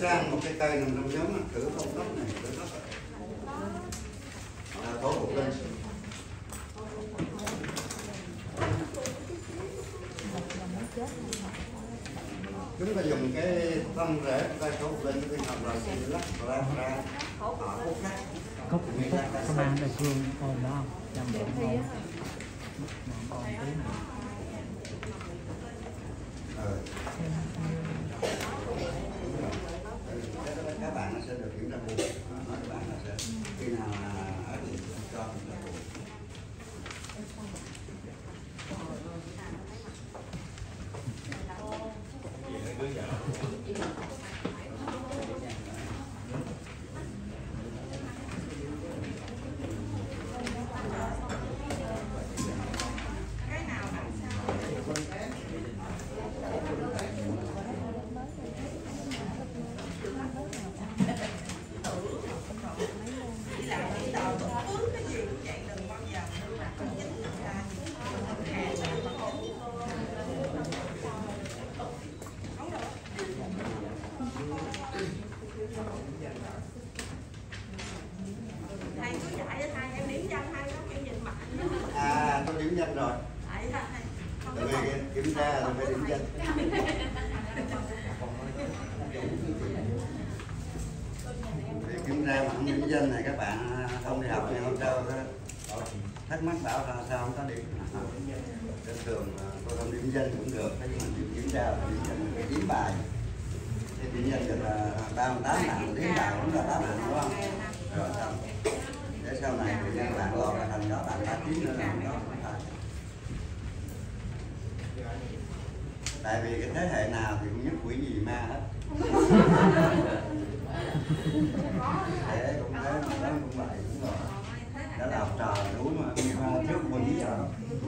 sang một cái cây nằm trong nhóm là thử không tóc này, thử tóc thổ phục linh. Chúng ta dùng cái thân rễ của cây thổ phục linh cái học là sự lắc ra họ khúc cắt. Cốc có mang đời phương ôm đó không? Chăm ôm tí nữa. Các bạn nó sẽ được kiểm tra buồn, nói các bạn là sẽ khi nào ở thì cho kiểm tra buồn. Tôi điểm danh rồi. Tại vì kiểm tra là phải điểm danh. Để kiểm tra mà không điểm danh này các bạn không đi học thì không sao thắc mắc bảo là sao không có điểm. Trên thường tôi không điểm danh cũng được, nhưng mà kiểm tra là điểm danh cái điểm bài. Thì điểm danh được là 38 hạng, điểm bài cũng là 8 hạng đúng không? Rồi xong. Để sau này thì các bạn lọt ra thành đó bạn 89 nữa là không có. Tại vì cái thế hệ nào thì cũng nhất quỷ gì ma hết. Thế cũng thế, mà đó cũng vậy, đúng rồi. Đó là học trò đủ mà trước quân lý giờ.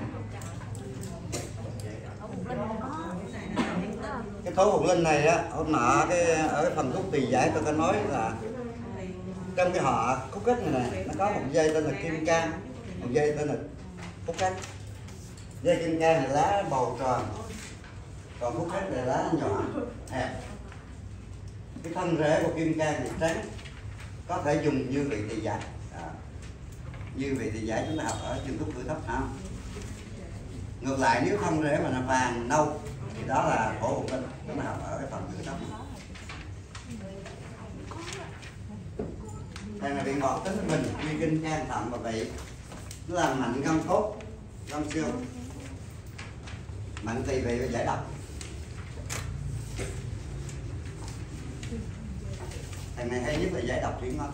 Cái thố phục linh này á, hôm nọ ở cái phần thuốc tỳ giải tôi có nói là trong cái họ khúc cách này nè, nó có một dây tên là kim cang, một dây tên là khúc cách. Dây kim cang là lá bầu tròn, còn khúc cách là lá nhỏ hẹp. Cái thân rễ của kim cang thì trắng, có thể dùng như vị tỳ giải. Như vị tỳ giải chúng ta học ở trường thuốc cử thấp không? Ngược lại nếu thân rễ mà là vàng nâu thì đó là thổ phục linh, chúng ta học ở cái phần cử thấp. Đây là vị ngọt tính mình, quy kinh can thận và vị. Nó làm mạnh gân cốt, gân xương, mạnh tỳ vị và giải độc. Thằng này hay nhất là giải độc thủy ngân.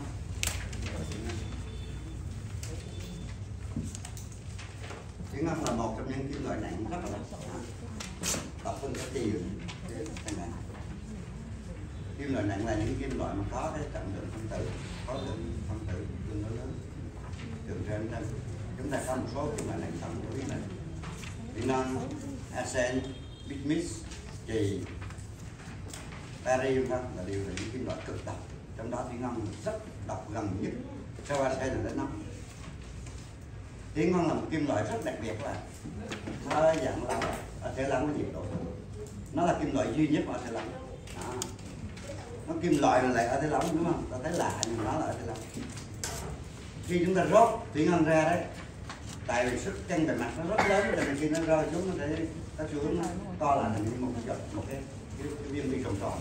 Thủy ngân là một trong những kim loại nặng rất là độc hơn cái tiền. Thằng này kim loại nặng là những kim loại mà có cái trọng lượng phân tử, có lượng phân tử tương đối lớn, thường trên thân. Chúng ta có một số kim loại nặng phân của biết này, thủy ngân, arsen, bismuth, chì, barium là đều là những kim loại cực độc. Trong đó thủy ngân rất độc gần nhất, sau arsen là đến 5. Thủy ngân là một kim loại rất đặc biệt là nó dạng lỏng, ở thể lỏng với nhiệt độ. Nó là kim loại duy nhất ở thể lỏng. Nó kim loại này lại ở thể lỏng đúng không? Ta thấy lạ nhưng nó là ở thể lỏng. Khi chúng ta rót thủy ngân ra đấy, tại vì sức căng bề mặt nó rất lớn, cho nên khi nó rơi xuống nó sẽ có xu hướng to lại thành một cái viên bi tròn tròn.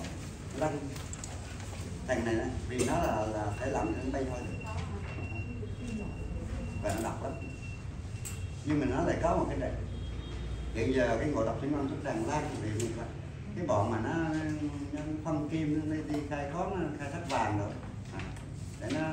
Thằng này vì nó là thể lỏng nên bay thôi và nó độc lắm. Nhưng mà nó lại có một cái đẹp. Hiện giờ cái ngộ độc thủy ngân rất tràn lan vì như vậy. Cái bọn mà nó phân kim nó đi khai khoáng, khai thác vàng rồi để nó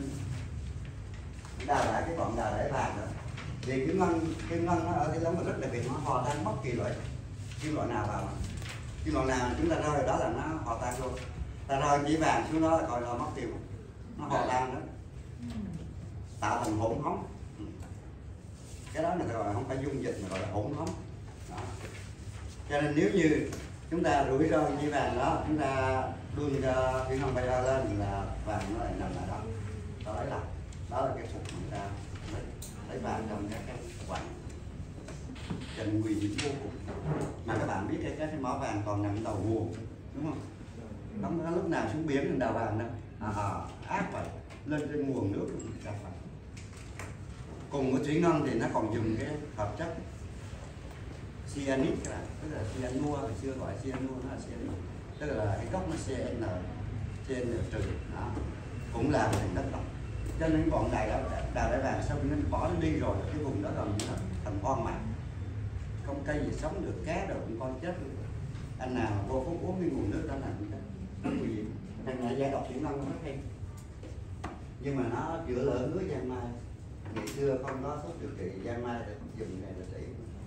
đào lại cái bọn đào lại vàng rồi. Vì kim ngân nó ở cái lắm mà rất đặc biệt, nó hòa tan bất kỳ loại kim loại nào vào. Kim loại nào chúng ta rơi đó là nó hòa tan luôn. Ta rơi chỉ vàng xuống đó là coi là mất tiêu, nó hòa tan đó, tạo thành hỗn hóng. Cái đó người ta gọi là không phải dung dịch mà gọi là hỗn hóng. Cho nên nếu như chúng ta rủi ro chỉ vàng đó, chúng ta đun cho thủy ngân bay ra lên là vàng nó lại nằm lại đó. Đó là cái phục người ta lấy vàng trong các cái quặng. Cho nên nguy hiểm vô cùng. Mà các bạn biết cái mỏ vàng còn nằm đầu nguồn đúng không? không có lúc nào xuống biển mình đào vàng đâu, ác vậy lên trên nguồn nước đào vàng. Cùng với thủy ngân thì nó còn dùng cái hợp chất cyanit, tức là cyanua, hồi xưa gọi cyanua nó là cyanit, tức là cái gốc nó CN trừ, cũng làm thành đất độc. Cho nên bọn đào đại vàng sau khi nó bỏ nó đi rồi, cái vùng đó gần như là thành hoang mạc, không cây gì sống được, cá rồi cũng con chết luôn. Anh nào vô phút uống cái nguồn nước đó là nó nguy hiểm. Thằng này giải độc thủy ngân nó rất hay, nhưng mà nó chữa lỡ ngứa giang mai. Ngày xưa không có thuốc điều trị giang mai để dùng này là trị.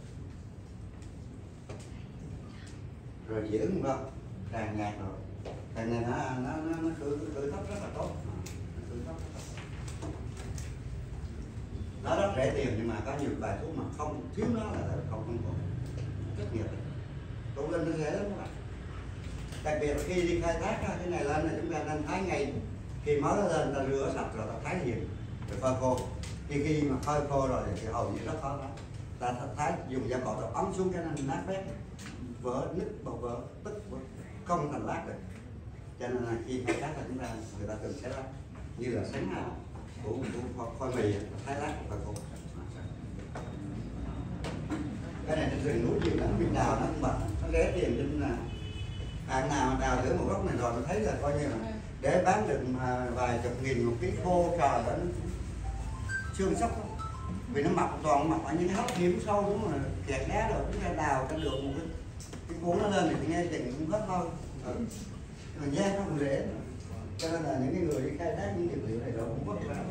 Rồi dưỡng không tràn nhạt rồi, thằng này nó khử thấp rất là tốt, nó rất rẻ tiền, nhưng mà có nhiều bài thuốc mà không thiếu nó là không còn chất nghiệp, cũng lên nó rẻ lắm các bạn. Đặc biệt là khi đi khai thác cái này lên là chúng ta nên thái ngay, khi mới lên ta rửa sạch rồi ta thái nhiều rồi phơi khô. Khi mà phơi khô rồi thì hầu như rất khó lắm. Ta thái dùng da cọ ta ấm xuống cái nát bét, vỡ nứt bột vỡ tức không thành lát được. Cho nên là khi khai thác là chúng ta người ta thường sẽ lát như là sánh của khoai mì thái lát và khô. Cái này rừng núi nhiều lắm, mình đào nó cũng bật, nó rẻ tiền, cho nên là hàng nào đào thử một gốc này rồi mình thấy là coi như là để bán được vài chục nghìn một ký khô, trời ơi xương sóc lắm. Vì nó mọc toàn mọc ở những cái hốc hiểm sâu, đúng mà kẹt đá rồi chúng ta đào cái được một cái cuốn nó lên thì nghe chừng cũng hết thôi. Mà da nó cũng rẻ, cho nên là những cái người đi khai thác những dược liệu này rồi cũng vất vả.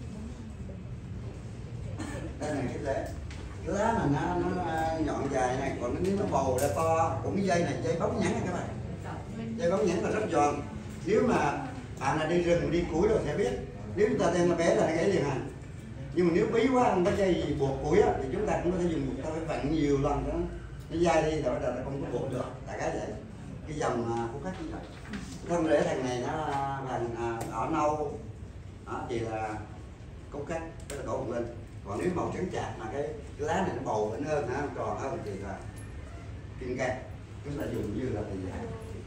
Đây này cái rễ, cái lá mà nó nhọn dài này, còn nếu nó bầu ra to, cũng cái dây này dây bóng nhẵn này các bạn, dây bóng nhẵn là rất giòn. Nếu mà bạn là đi rừng đi củi rồi sẽ biết, nếu chúng ta đem nó bé là nó gãy liền à. Nhưng mà nếu bí quá không có dây gì buộc củi á, thì chúng ta cũng có thể dùng một tay vặn nhiều lần đó nó dai đi, rồi bắt đầu nó không có buộc được, đại khái vậy. Cái dòng phúc khách như vậy. Không để thằng này nó vàng đỏ nâu đó, thì là cốt cách, tức là đổ lên. Còn nếu màu trắng chạc mà cái lá này nó bầu hơn nó tròn hơn thì là kim cang, chúng ta dùng như là thì vậy.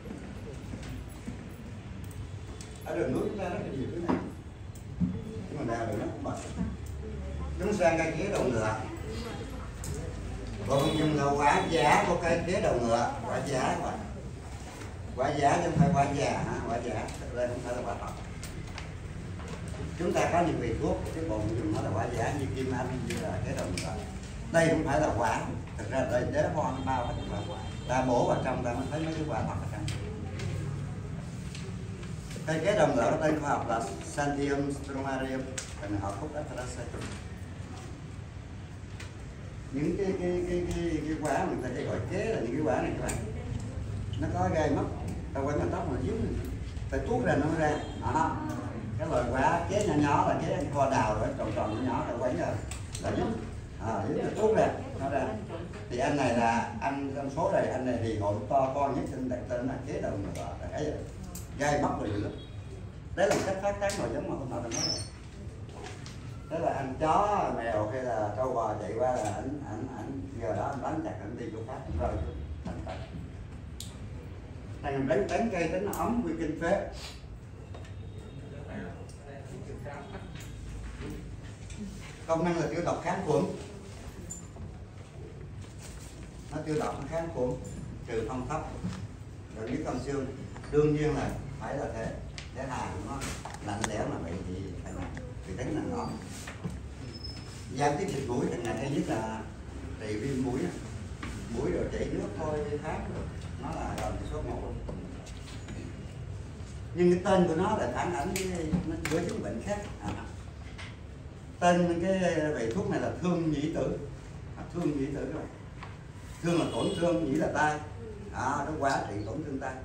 Ở đường núi chúng ta rất là nhiều cái này, nhưng mà đào được nó cũng bật. Chúng sang cây khế đầu ngựa, còn dùng là quả giả của cây khế đầu ngựa, quả giả các bạn. Quả giả chứ không phải quả già, quả giả, thực ra không phải là quả thật. Chúng ta có những vị thuốc, cái bộ dùng nó là quả giả như kim anh, như là cái đồng ngựa. Đây không phải là quả, thực ra đây đế hoa nó bao hết quả. Ta bổ vào trong ta mới thấy mấy cái quả thật ở trong. Cái đồng ngựa tên khoa học là Santium stromarium, thành họ phúc Astracetum. Những cái quả mình ta hay gọi kế là những cái quả này các bạn, nó có gai mất, ta quanh cái tóc mà dính phải tuốt ra nó ra. Cái loại quả kế nhỏ nhỏ là kế kho đào rồi, tròn tròn nhỏ ta quanh rồi là dính, dính nó tuốt ra nó ra. Thì anh này là anh trong số này, anh này thì hội to con nhất trên đặt tên là kế đầu ngựa, là cái gì gai mất rồi dữ lắm. Đấy là một cách phát tán nội giống mà không nào nói rồi. Thế là anh chó mèo hay là trâu bò chạy qua là anh giờ đó anh đánh chặt anh đi chỗ khác anh rơi thành tật. Thằng đánh cây tính nó ấm quy kinh phế. Công năng là tiêu độc kháng khuẩn, nó tiêu độc nó kháng khuẩn, trừ phong thấp, rồi nếu con xương đương nhiên là phải là thế. Để hàng nó lạnh lẽo mà vậy thì phải làm, thì tính là ngon. Giảm tiết dịch mũi, thằng này hay nhất là trị viêm mũi, mũi rồi chảy nước thôi khát rồi, nó là gần số 1. Nhưng cái tên của nó là phản ảnh với chứng bệnh khác. Tên cái vị thuốc này là thương nhĩ tử, thương nhĩ tử rồi. Thương là tổn thương, nhĩ là tai, nó quá trị tổn thương tai.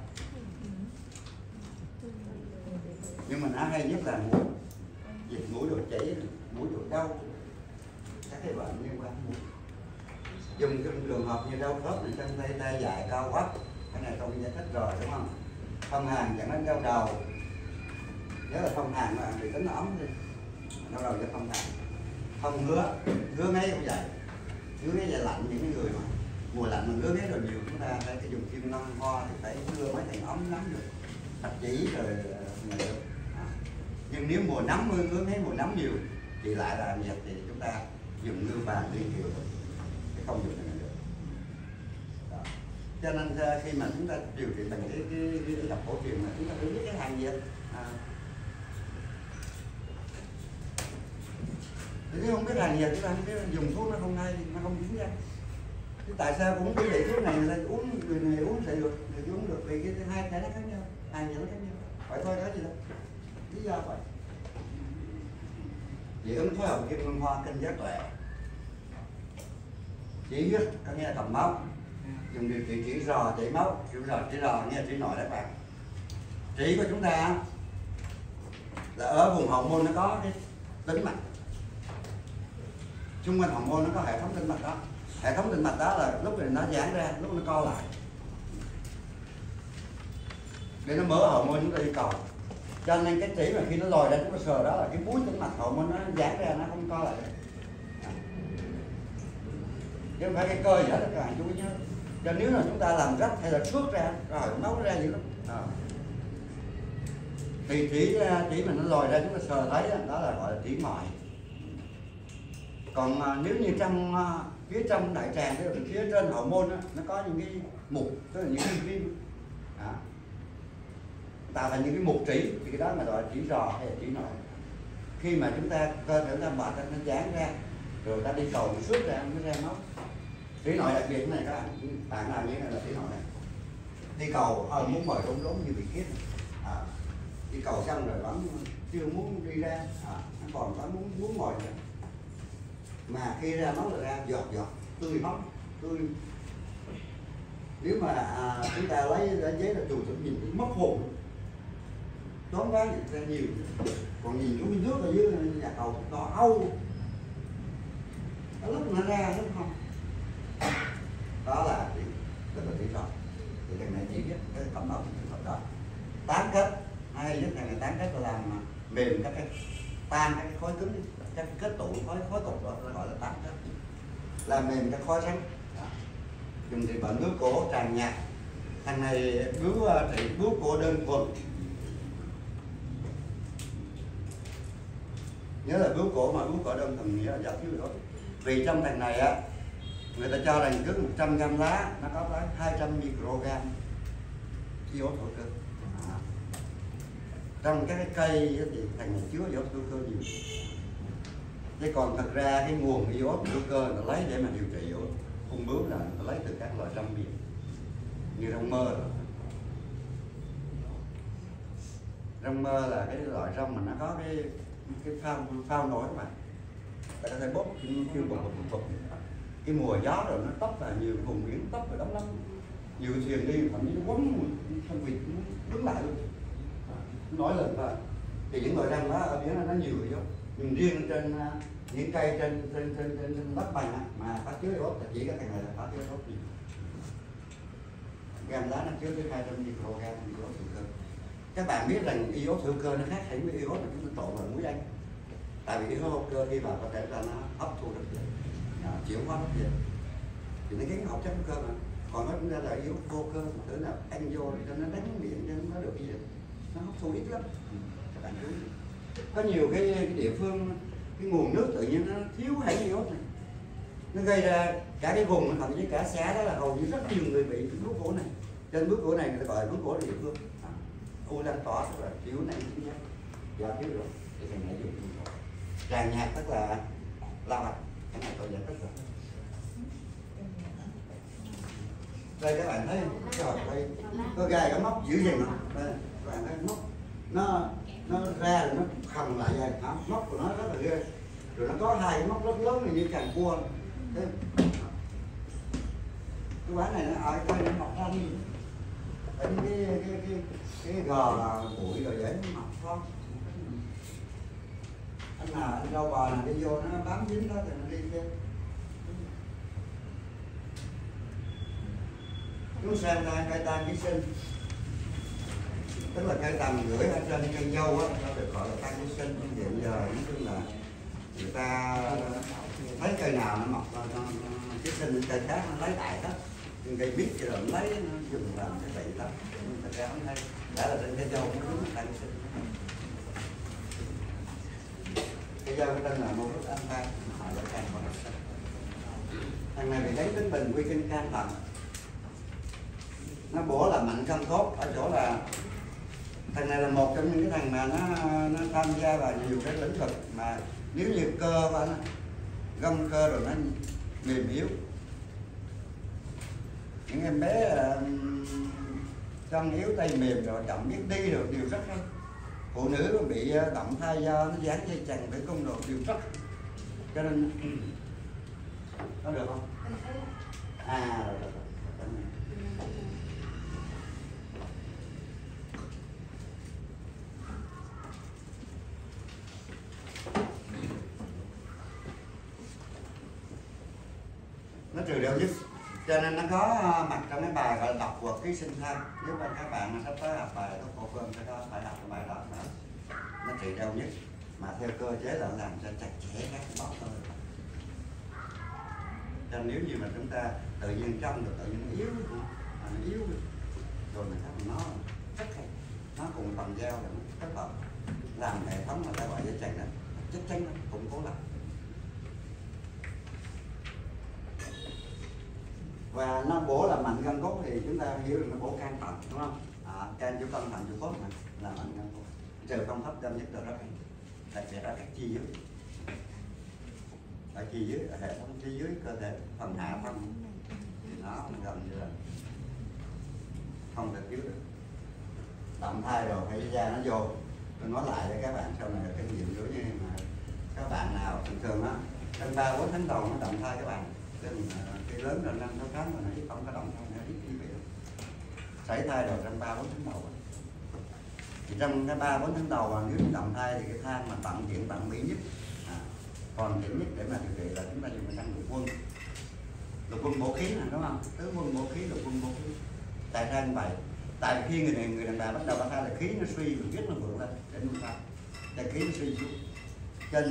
Nhưng mà nó hay nhất là mũi, dịch mũi rồi chảy, mũi rồi đau, các cái bệnh liên quan mũi. Dùng trong trường hợp như đau khớp thì chân tay tay dài cao quắt, cái này tôi giải thích rồi đúng không? Phong hàn chẳng đến đau đầu, nếu là phong hàn mà thì tính nó ấm đi, đau đầu cho phong hàn. Phong ngứa ngáy cũng vậy, ngứa ngáy là lạnh, những cái người mà mùa lạnh mà ngứa ngáy rồi nhiều, chúng ta phải dùng kim ngân ho thì phải đưa mấy thằng ấm lắm rồi. thạch chỉ rồi này được. Nhưng nếu mùa nắng mưa thấy mùa nắng nhiều thì lại là nhiệt thì chúng ta dùng ngư vàng liên kiều chứ không dùng này được. Đó. Cho nên khi mà chúng ta điều trị bằng cái y học cổ truyền mà chúng ta phải biết cái hàng gì nếu không biết hàng gì chúng ta không biết dùng thuốc nó không hay, nó không dính ra. Chứ tại sao cũng cái thuốc này người ta uống, người này uống sẽ được, người uống được vì cái hai cái nó khác nhau, hàng gì nó khác nhau. Vậy thôi có gì đâu. Lý do vậy. Dị ứng phối hợp kim ngân hoa kinh giác tuệ. Chỉ huyết có nghĩa là cầm máu. Dùng điều trị chỉ rò chảy máu, chỉ rò nghe chỉ nội các bạn. Chỉ của chúng ta là ở vùng hậu môn nó có cái tĩnh mạch. Xung quanh hậu môn nó có hệ thống tĩnh mạch đó. Hệ thống tĩnh mạch đó là lúc này nó giãn ra, lúc nó co lại. Để nó mở hậu môn chúng ta đi cầu. Cho nên cái chỉ mà khi nó lòi ra chúng ta sờ đó là cái búi tĩnh mạch hậu môn nó giãn ra, nó không co lại. Chứ không phải cái cơ gì hết các bạn chú ý nhớ. Cho nếu là chúng ta làm rách hay là xước ra rồi máu nó ra dữ lắm. Thì chỉ mà nó lòi ra chúng ta sờ thấy đó là gọi là chỉ ngoại. Còn nếu như trong phía trong đại tràng, tức là phía trên hậu môn đó, nó có những cái mục, tức là những cái viêm tạo thành những cái mục trĩ, thì cái đó mà gọi là chỉ rò hay là chỉ nội. Khi mà chúng ta cơ thể chúng ta mệt nó giãn ra rồi ta đi cầu nó xuất ra nó ra máu. Chỉ nội đặc biệt này các bạn làm như thế này là chỉ nội này. Đi cầu muốn mời đốn như bị kiết, đi cầu xong rồi vẫn chưa muốn đi ra, nó còn vẫn muốn ngồi nữa. Mà khi ra máu là ra giọt tươi máu tươi. Nếu mà chúng ta lấy giấy là chùi xuống nhìn mất hồn, tóm ván ra nhiều. Còn nhìn xuống nước ở dưới nhà cầu to âu, lúc nó ra lúc không, đó là rất là chỉ rồi. Thì cái này chỉ biết cái cầm máu đó tán kết, hay nhất này tán kết là làm mềm các cái tan các cái khối cứng, các kết tụ khối cục đó gọi là tán kết, làm mềm các khối sắn. Dùng thì bệnh bướu cổ tràn nhạt. Thằng này bướu cổ đơn thuần. Nhớ là bướu cổ đơn thuần nghĩa là giảm thiếu iốt. Vì trong thằng này á, người ta cho rằng cứ 100 gram lá nó có tới 200 microgram iốt hữu cơ. Trong các cái cây thì thằng này chứa iốt hữu cơ nhiều. Chứ còn thật ra cái nguồn iốt hữu cơ là lấy để mà điều trị iốt ung bướu là lấy từ các loại rong biển như rong mơ rồi. Rong mơ là cái loại rong mà nó có cái phao nổi mà ta có thể bóp kêu bụt. Cái mùa gió rồi nó tấp là nhiều vùng biển tấp rồi đóng lắm, nhiều thuyền đi thậm chí nó quấn con vịt đứng lại luôn, nổi lên. Và thì những loại rong đó ở biển nó nhiều rồi, nhưng riêng trên những cây trên đất bằng mà có chứa iốt là chỉ cái thằng này là có chứa iốt nhiều. Gam lá nó chứa tới 200 microgram iốt hữu cơ. Các bạn biết rằng iốt hữu cơ nó khác hẳn với iốt mà chúng ta trộn vào muối ăn. Tại vì iốt hữu cơ khi vào có thể là nó hấp thu được gì, chuyển hóa được gì, thì nó gắn học chất hữu cơ mà. Còn nó chúng ta là iốt vô cơ, thử nào ăn vô cho nó đánh miệng cho nó được gì, nó hấp thu ít lắm. Các bạn chú ý. Có nhiều cái địa phương cái nguồn nước tự nhiên nó thiếu hẳn iốt này, nó gây ra cả cái vùng thậm chí cả xã đó là hầu như rất nhiều người bị bướu cổ này. Trên bướu cổ này người ta gọi là bướu cổ địa phương, u lan tỏa tức là thiếu này thiếu nhất, do thiếu rồi thì thằng này dùng tràn nhạt tức là lao mạch, cái này tôi giải thích rồi. Đây các bạn thấy không? Đây có gai có móc dữ dằn không? Đây các bạn thấy móc nó ra rồi nó khầm lại vậy, móc của nó rất là ghê. Rồi nó có hai cái móc rất lớn này như càng cua. Cái quán này nó ở đây nó mọc ra đi. Ở cái gò bụi rồi dễ nó mọc không? Anh rau bò này đi vô nó bám dính đó thì nó đi kia. Chúng sang cây tam ký sinh, tức là cây tầm gửi ở trên cây dâu á, nó được gọi là tam ký sinh. Nhưng hiện giờ nói chung là người ta thấy cây nào nó mọc ký sinh cây khác nó lấy đại hết, cây mít kia rồi lấy nó dùng làm cái bậy lắm, nhưng thật ra không hay. Đã là trên cây dâu nó đúng tăng sinh. Cây dâu cái tên là một lúc ăn tay, họ đã càng còn đất. Thằng này bị đánh tính bình quy kinh can thận. Nó bổ là mạnh không tốt ở chỗ là thằng này là một trong những cái thằng mà nó tham gia vào nhiều cái lĩnh vực mà nếu như cơ của nó gân cơ rồi nó mềm yếu. Những em bé chân yếu tay mềm rồi chậm biết đi rồi đều rất hay. Phụ nữ bị động thai do nó dán dây chằng tử cung rồi đều rất, cho nên có được không? Rồi. Nó trừ đều nhất, cho nên nó có mặt trong cái bài gọi là đọc của ký sinh thai. Nếu mà các bạn sắp tới học bài tốt bộ phương sẽ có phải học cái bài đó nữa. Nó trừ đều nhất mà theo cơ chế là làm cho chặt chẽ các bóp thôi. Cho nên nếu như mà chúng ta tự nhiên trong được tự nhiên nó yếu rồi mình thấy nó rất hay, nó cùng phần dao là nó kết hợp làm hệ thống mà ta gọi dây chằng đó chắc chắn nó cũng cố lắm. Và nó bổ là mạnh gân cốt thì chúng ta hiểu được nó bổ can thận, đúng không? Can chủ cân thận chủ cốt mà là mạnh gân cốt. Trừ không hấp dẫn nhất là rất hay, đặc biệt là các chi dưới, ở chi dưới, ở hệ thống chi dưới cơ thể phần hạ thân thì nó gần như là không thể thiếu được. Động thai rồi hay da nó vô. Tôi nói lại để các bạn sau này kinh nghiệm đối như mà các bạn nào thường thường á trong 3-4 tháng đầu nó động thai các bạn. Khi lớn rồi 5-6 tháng mà nó không có động thai, nó ít như vậy. Sảy thai rồi trong 3-4 tháng đầu. Thì trong cái 3-4 tháng đầu mà nếu động thai thì cái thang mà tận diện tận mỹ nhất, hoàn thiện nhất để mà điều trị là chúng ta dùng năng lục quân. Lục quân bổ khí này, đúng không? Tứ quân bổ khí, lục quân bổ khí. Tại sao như vậy? Tại khi người đàn bà bắt đầu bắt thai là khí nó suy, mình biết nó vượng lên để nuôi thai. Tại khí nó suy xuống. Trên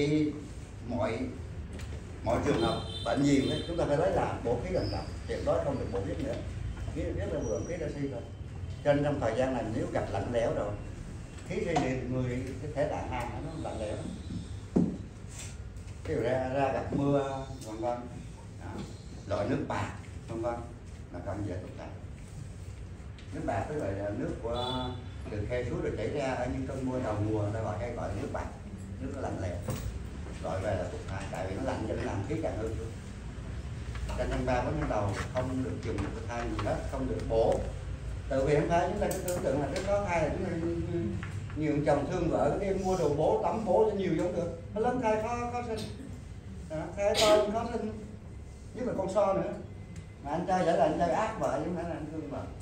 mọi trường hợp bệnh nhiều ấy, chúng ta phải lấy là bổ khí lần đầu, tuyệt đối không được bổ khí nữa. Khí rất là vượng, khí đã suy rồi. Cho nên trong thời gian này nếu gặp lạnh lẽo rồi, khí suy thì người cái thể đại hàng nó lạnh lẽo. Ví dụ ra gặp mưa vân vân, loại nước bạc vân vân là cần về thuốc thang. Nước bạc tức là nước của từ khe suối rồi chảy ra ở những cơn mưa đầu mùa, ta gọi cái gọi nước bạc, nước nó lạnh lẽo, gọi về là thuốc thang, tại vì nó lạnh cho nó làm khí càng hư xuống. Cho nên 3-4 tháng đầu không được dùng thuốc thang gì hết, không được bổ. Từ vì em thấy chúng ta cứ tưởng tượng là cái có thai là chúng ta nhiều chồng thương vợ đi mua đồ bổ tắm bổ cho nhiều giống được, nó lớn thai khó sinh, thai to khó sinh, nhất là con so nữa. Mà anh trai giả là anh trai ác vợ chứ không phải là anh thương vợ.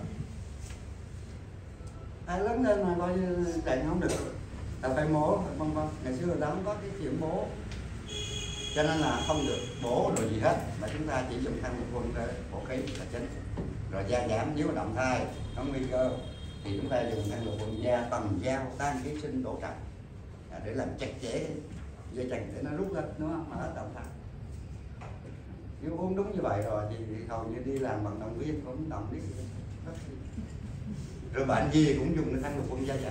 Ai lớn lên mà coi như chạy không được, ta phải mổ vân vân. Ngày xưa người ta không có cái chuyện bổ, cho nên là không được bổ rồi gì hết, mà chúng ta chỉ dùng thang lục quân để bổ khí là chính. Rồi da giảm nếu mà động thai có nguy cơ thì chúng ta dùng thang lục quân da tầm dao tan ký sinh đổ trạch để làm chặt chẽ dây chằng để nó rút lên, đúng không? Mà hết động thai. Nếu uống đúng như vậy rồi thì hầu như đi làm vận động viên cũng động biết. Rồi bệnh gì cũng dùng cái thang lục quân da dày.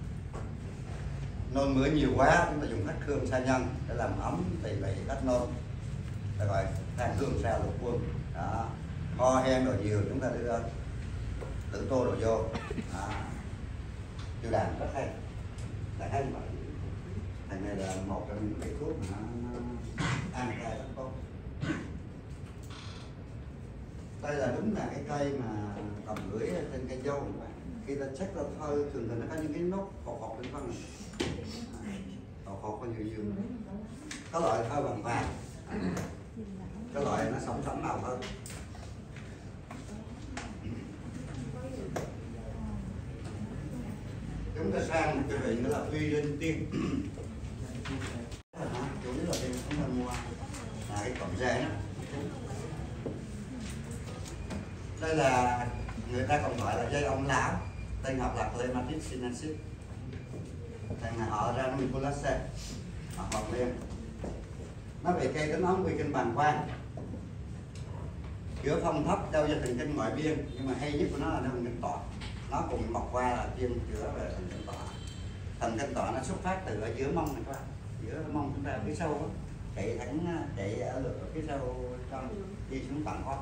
Nôn mửa nhiều quá chúng ta dùng hắc hương sa nhân để làm ấm tỳ lị hết nôn, ta gọi thang hương sa lục quân. Đó. Ho hen rồi nhiều chúng ta đưa tử tô đồ vô, tiêu đàm rất hay, là hay như vậy. Thằng này là một trong những cái thuốc mà nó an thai rất tốt. Đây là đúng là cái cây mà cầm lưỡi trên cây dâu các bạn. Khi ta check ra hơi thường nó có những cái nốt hột bên phân này, hột có nhiều dương. Có loại hơi bằng vàng, cái loại nó sống màu hơn. Chúng ta sang một cái vị nữa là uy linh tiên. Chủ yếu là chúng ta mua cái cọng rễ đó. Đây là người ta còn gọi là dây ông lão, tên học là Clematis sinensis. Thằng này họ ra nó Miculaceae, họ học lên. Nó bị cây tính ống quy kinh bàng quang. Chữa phong thấp đau dây thần kinh ngoại biên, nhưng mà hay nhất của nó là thần kinh tọa. Nó cùng mọc qua là chuyên chữa về thần kinh tọa. Thần kinh tọa nó xuất phát từ ở giữa mông này các bạn, giữa mông chúng ta phía sau đó, chạy thẳng chạy ở phía sau trong đi xuống tận hót.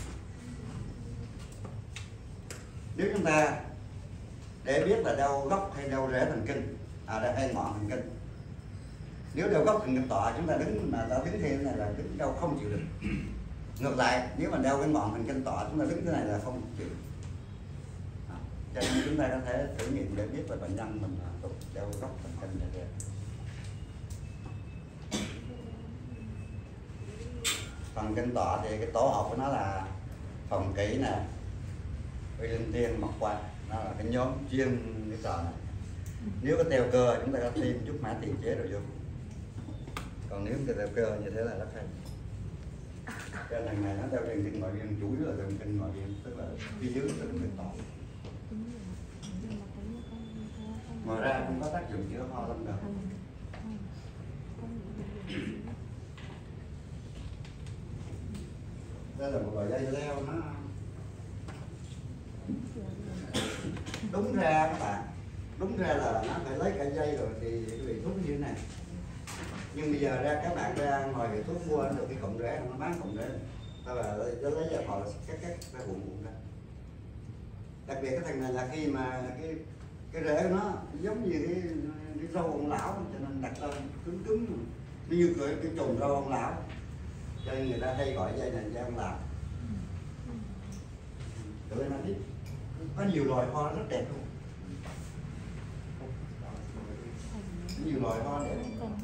Nếu chúng ta để biết là đau gốc hay đau rễ thần kinh, hay ngọn thần kinh. Nếu đau gốc thần kinh tọa chúng ta đứng mà ta đứng thế này là đứng đau không chịu được. Ngược lại, nếu mà đau cái ngọn thần kinh tọa chúng ta đứng thế này là không chịu. Cho nên chúng ta có thể thử nghiệm để biết là bệnh nhân mình đau gốc thần kinh này kìa. Thần kinh tọa thì cái tổ hợp của nó là phòng kỹ nè, Uy Linh Tiên, Mộc Qua, nó là cái nhóm chuyên cái trò này. Nếu có teo cơ chúng ta có thêm chút mã tiền chế rồi vô. Còn nếu cái teo cơ như thế là rất hay. Cái thằng này nó teo thần kinh ngoại biên, chủ yếu là thần kinh ngoại biên, tức là phía dưới là thần kinh tọa. Ngoài ra cũng có tác dụng chữa ho lâm đờm. Đây là một loại dây leo, nó đúng ra các bạn, đúng ra là nó phải lấy cả dây rồi thì bị thuốc như thế này. Nhưng bây giờ ra các bạn ra ngoài thì thuốc mua được cái cọng rễ, nó bán cọng rễ, ta là lấy ra họ cắt ra vụn ra. Đặc biệt cái thằng này là khi mà cái rễ của nó giống như cái rau ông lão, cho nên đặt lên cứng cứng như cái chùm rau ông lão, cho nên người ta hay gọi dây này dây ông lão. Tụi em biết có nhiều loài hoa rất đẹp luôn, nhiều loài hoa đẹp.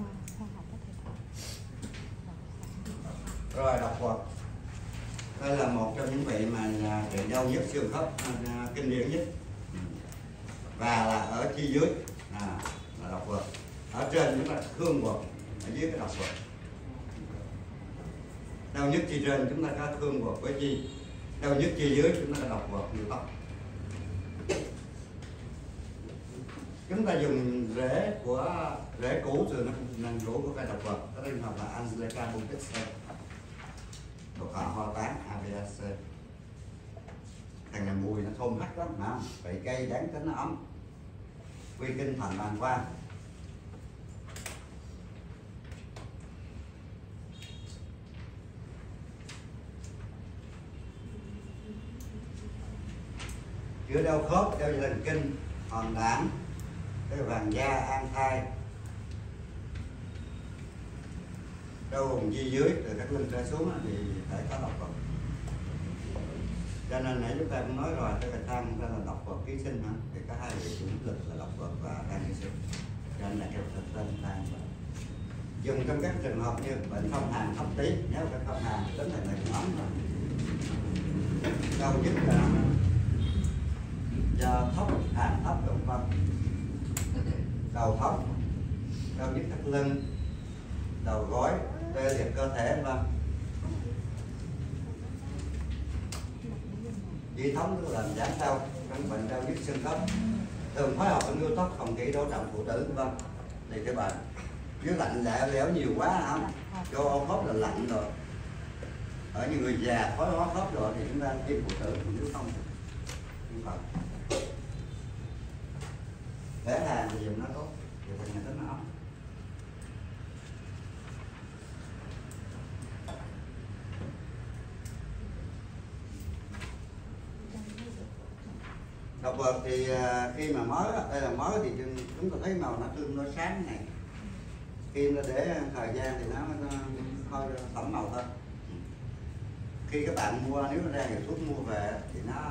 Rồi đọc vật, đây là một trong những vị mà trị đau nhức xương khớp kinh điển nhất, và là ở chi dưới là độc vật, ở trên chúng ta thương vật, ở dưới cái độc vật. Đau nhức chi trên chúng ta có thương vật với chi, đau nhức chi dưới chúng ta có độc vật như tóc. Chúng ta dùng rễ củ từ nành củ của cây độc vật, có tên học là Angelica Bunkex, thuộc họ hoa tán Aviaceae. Thằng này mùi nó thơm hắc lắm, vậy cây đáng tính nó ấm, quy kinh thành bàng quang. Chữa đau khớp, đau thần kinh, hòn đản, cái vàng da, an thai, đau vùng chi dưới từ các lưng trở xuống thì phải có độc vật. Cho nên nãy chúng ta cũng nói rồi, cái thang đó là độc vật ký sinh thì có hai vị chủ lực là độc vật và thang ký sinh. Cho nên là cái tên thang dùng trong các trường hợp như bệnh phong hàn thấp tí, nếu cái phong hàn tính thành này cũng ấm rồi. Đau nhức là do thấp, hàn thấp động vật, đầu thấp, đau nhức thắt lưng, đầu gối, tê liệt cơ thể, vân. Di thống tức là giảm đau trong bệnh đau nhức xương khớp, thường phối hợp với ngưu tóc, phòng kỹ, đổ trọng phụ nữ, vân. Thì cái bệnh dưới lạnh lẽo nhiều quá không, cho ô khớp là lạnh rồi. Ở những người già thoái hóa khớp rồi thì chúng ta tiêm phụ nữ, nếu không phải. Để hàng thì dùng nó tốt, thì thành nhà tính nó ấm. Độc vật thì khi mà mới, đây là mới thì chúng ta thấy màu nó tương đối sáng này. Khi nó để thời gian thì nó hơi tẩm màu thôi. Khi các bạn mua, nếu ra hiệu thuốc mua về thì nó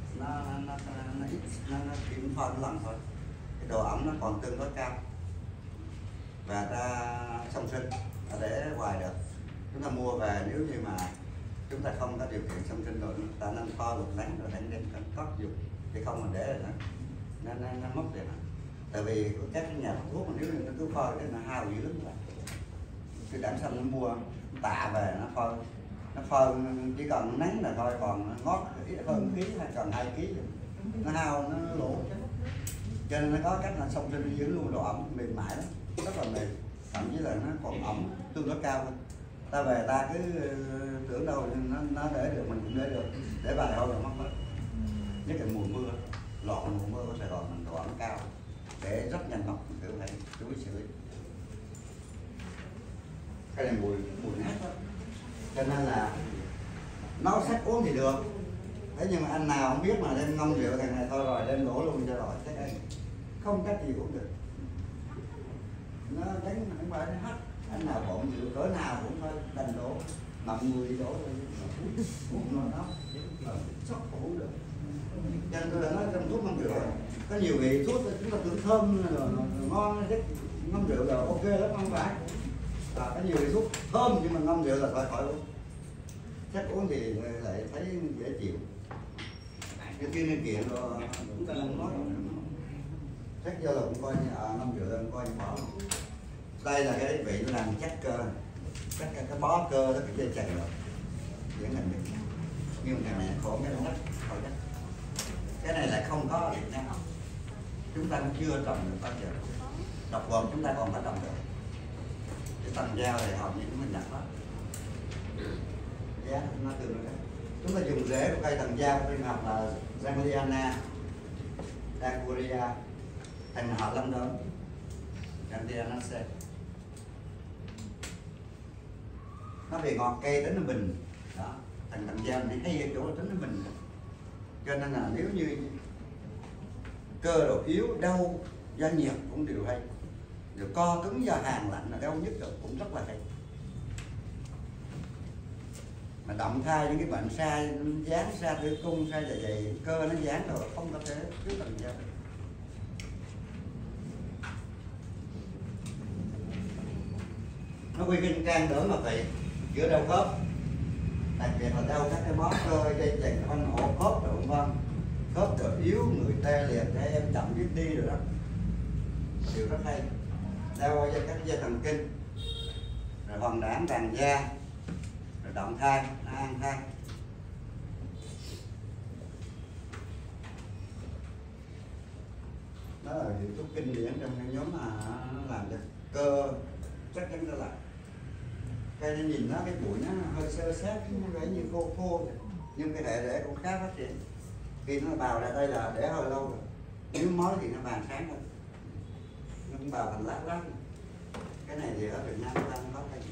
chỉ pha một lần thôi. Cái độ ẩm nó còn tương đối cao và ta song sinh để hoài được. Chúng ta mua về nếu như mà chúng ta không có điều kiện song sinh rồi, ta nên kho luộc lắng rồi đem cất dùng, chứ không mà để nó mất rồi. Tại vì các nhà thuốc mà nếu như nó cứ phơi thì nó hao dữ lắm. Cái đảng xanh nó mua tạ về nó phơi chỉ cần nắng là thôi, còn ngót ít hơn ký hay còn 2 ký nó hao, nó lỗ. Cho nên nó có cách là song sinh giữ luôn độ ẩm mềm mại lắm, rất là mềm, thậm chí là nó còn ẩm tương đối cao hơn. ta về ta cứ tưởng đâu nó để được mình cũng để được, để vài hôm là mất hết. Nhất là mùa mưa, lọt mùa mưa của Sài Gòn mình độ ẩm cao để rất nhanh mọc, kiểu phải chú ý xử lý. Cái này mùi nát đó, cho nên là nấu sách uống thì được, thế nhưng mà anh nào không biết mà đem ngâm rượu thằng này thôi rồi đem đổ luôn cho rồi, chắc anh không cách gì cũng được, nó đánh không phải nó hắt. Anh nào bộn rượu cỡ nào cũng phải đành đổ, mặn mùi đổ rồi uống nó sốc cũng được. Cho nên tôi đã nói trong thuốc ngâm rượu có nhiều vị thuốc chúng ta tưởng thơm rồi ngon rất ngâm rượu là ok lắm, không phải. Có nhiều vị thuốc thơm nhưng mà ngâm rượu là khỏi uống. Chắc uống thì lại thấy dễ chịu. Cái kia nên kiện rồi chúng ta không nói. Chắc do là cũng coi như ngâm rượu là cũng coi như bỏ. Đây là cái vị nó làm chắc cơ, chắc cái bó cơ đó, cái dây chằng rồi vẫn làm được. Nhưng mà này khổ cái nó thôi chắc. Cái này lại không có Việt Nam, chúng ta cũng chưa trồng được bao giờ. Độc gồm chúng ta còn phải trồng được. Cái tầng dao này hầu như mình nhập đó, giá nó tương đối. Chúng ta dùng rễ của cây tầng dao trên học là Zangliana, Dacuria, thành họ Lâm Đơn, Zangliana. Nó về ngọt cây tính nó bình đó, thành tầng dao này hay ở chỗ là tính nó bình. Cho nên là nếu như cơ độ yếu, đau do nhiệt cũng đều hay, rồi co cứng do hàn lạnh là đau nhất được cũng rất là hay. Mà động thai những cái bệnh sai dáng, sai tử cung, sai dạ dày, cơ nó dáng rồi không có thể trước tầng dao được. Nó quy kinh can đỡ mà vậy chữa đau khớp, đặc biệt là đau các cái món cơ dây chằng quanh ổ khớp rồi vân vân, khớp rồi yếu, người tê liệt, trẻ em chậm biết đi rồi đó, điều rất hay. Đau các dây thần kinh, rồi hoàn đảng vàng da, rồi động thai, an thai. Đó là hiệu thuốc kinh điển trong cái nhóm mà nó làm cho cơ chắc chắn trở lại. Cây nó nhìn nó cái bụi nó hơi sơ sát, nó như khô khô vậy. Nhưng cái hệ rễ cũng khá phát triển. Khi nó bào ra đây là để hơi lâu rồi. Nếu mới thì nó vàng sáng hơn, nó cũng bào thành lát lát. Cái này thì ở Việt Nam chúng ta không có cây.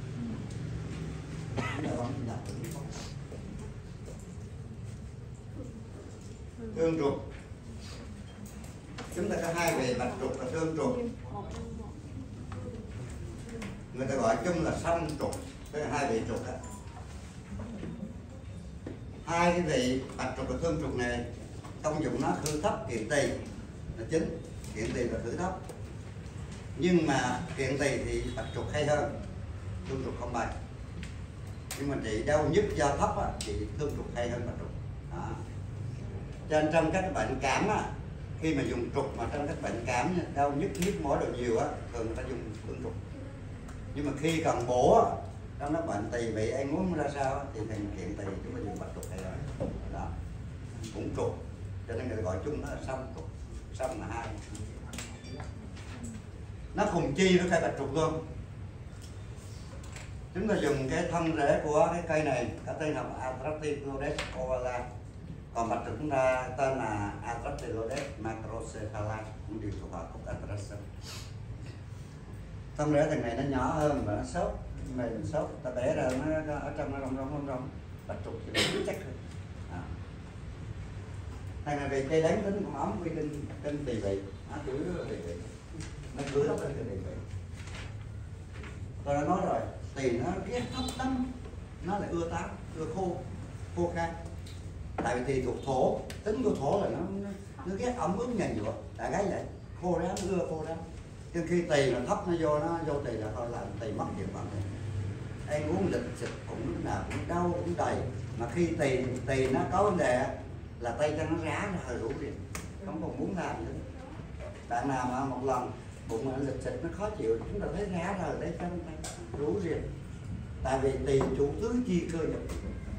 Thương trục, chúng ta có hai về bạch trục và thương trục. Người ta gọi chung là song trục, tức là hai vị trục đó. Hai cái vị bạch trục và thương trục này công dụng nó khử thấp kiện tỳ là chính, kiện tỳ là khử thấp. Nhưng mà kiện tỳ thì bạch trục hay hơn, thương trục không bằng. Nhưng mà trị đau nhức do thấp á, thì thương trục hay hơn bạch trục. Đó. Cho nên trong các bệnh cảm á, khi mà dùng trục mà trong các bệnh cảm đau nhức nhức mỏi đồ nhiều á, thường người ta dùng thương trục. Nhưng mà khi cần bổ trong nó bệnh tỳ vị ăn uống ra sao thì thành kiện tỳ chúng ta dùng bạch trục hay rồi đó, cũng trục, cho nên người ta gọi chung nó là song trục, song là hai, nó cùng chi với cây bạch trục luôn. Chúng ta dùng cái thân rễ của cái cây này có tên là Atractylodes ovale, còn bạch trục chúng ta tên là Atractylodes macrocephala, cũng đều thuộc họ cúc Atraceum. Thân rễ thằng này nó nhỏ hơn và nó xốp, mềm xốp, ta bẻ ra nó ở trong nó rong, bạch trục thì nó chắc hơn. Thằng này vì cây đáng tính cũng ấm với trên tỳ vị, nó chửi tỳ vị, nó chửi lắm lên tỳ vị. Tôi đã nói rồi, tỳ nó ghét thấp lắm, nó lại ưa táo, ưa khô khan. Tại vì tỳ thuộc thổ, tính của thổ là nó ghét ẩm ướt nhầy nhụa, đại gái vậy, khô ráo, nó ưa khô ráo. Chứ khi tỳ mà thấp nó vô tỳ là thôi là tỳ mất hiệu quả. Ăn uống lịch xịt cũng lúc nào cũng đau cũng đầy, mà khi tỳ nó có vấn đề là tay chân nó rá nó hơi rũ liền, không còn muốn làm nữa. Bạn nào mà một lần bụng nó lịch xịt nó khó chịu, chúng ta thấy rá rồi tay chân tay rũ liền, tại vì tỳ chủ tứ chi cơ nhục.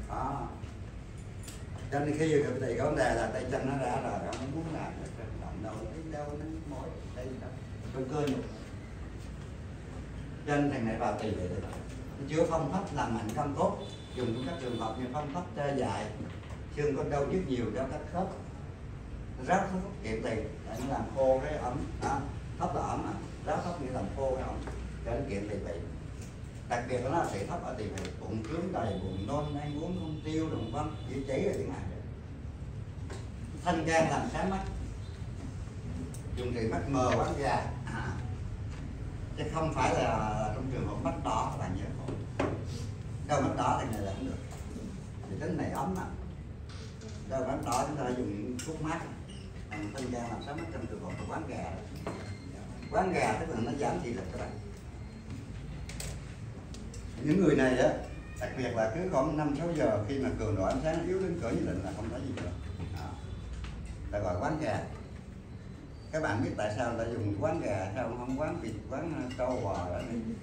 Cho nên khi gặp tỳ có vấn đề là tay chân nó rá rồi, không muốn làm nữa, động đầu thấy đau nó mỏi đây đó, trong cơ nhục. Cho nên thằng này vào tỳ vậy đấy. chữa phong thấp làm mạnh không tốt, dùng trong các trường hợp như phong thấp tê dại, xương có đau nhức nhiều đau các khớp, rát thấp kiệm tiền để nó làm khô cái ẩm, thấp là ẩm, rát thấp nghĩa làm khô cái ẩm cho nó kiệm tiền vị. Đặc biệt là nó sẽ thấp ở tiền vị, bụng trướng đầy, bụng nôn, ăn uống không tiêu, đồng vân, dễ cháy rồi tiếng này. Thanh gan làm sáng mắt, dùng trị mắt mờ quán gà, chứ không phải là trong trường hợp mắt đỏ các bạn nhớ không? Đâu mắt đỏ thì này là không được, thì tính này ấm mà. Đâu mắt đỏ chúng ta dùng thuốc mát, thanh gan làm sáng mắt trong trường hợp của quán gà. Quán gà tức là nó giảm thị lực các bạn. Những người này á, đặc biệt là cứ khoảng 5-6 giờ khi mà cường độ ánh sáng yếu đến cỡ như định là không có gì nữa. Ta gọi quán gà. Các bạn biết tại sao người ta dùng quán gà, sao không quán vịt, quán trâu bò đó?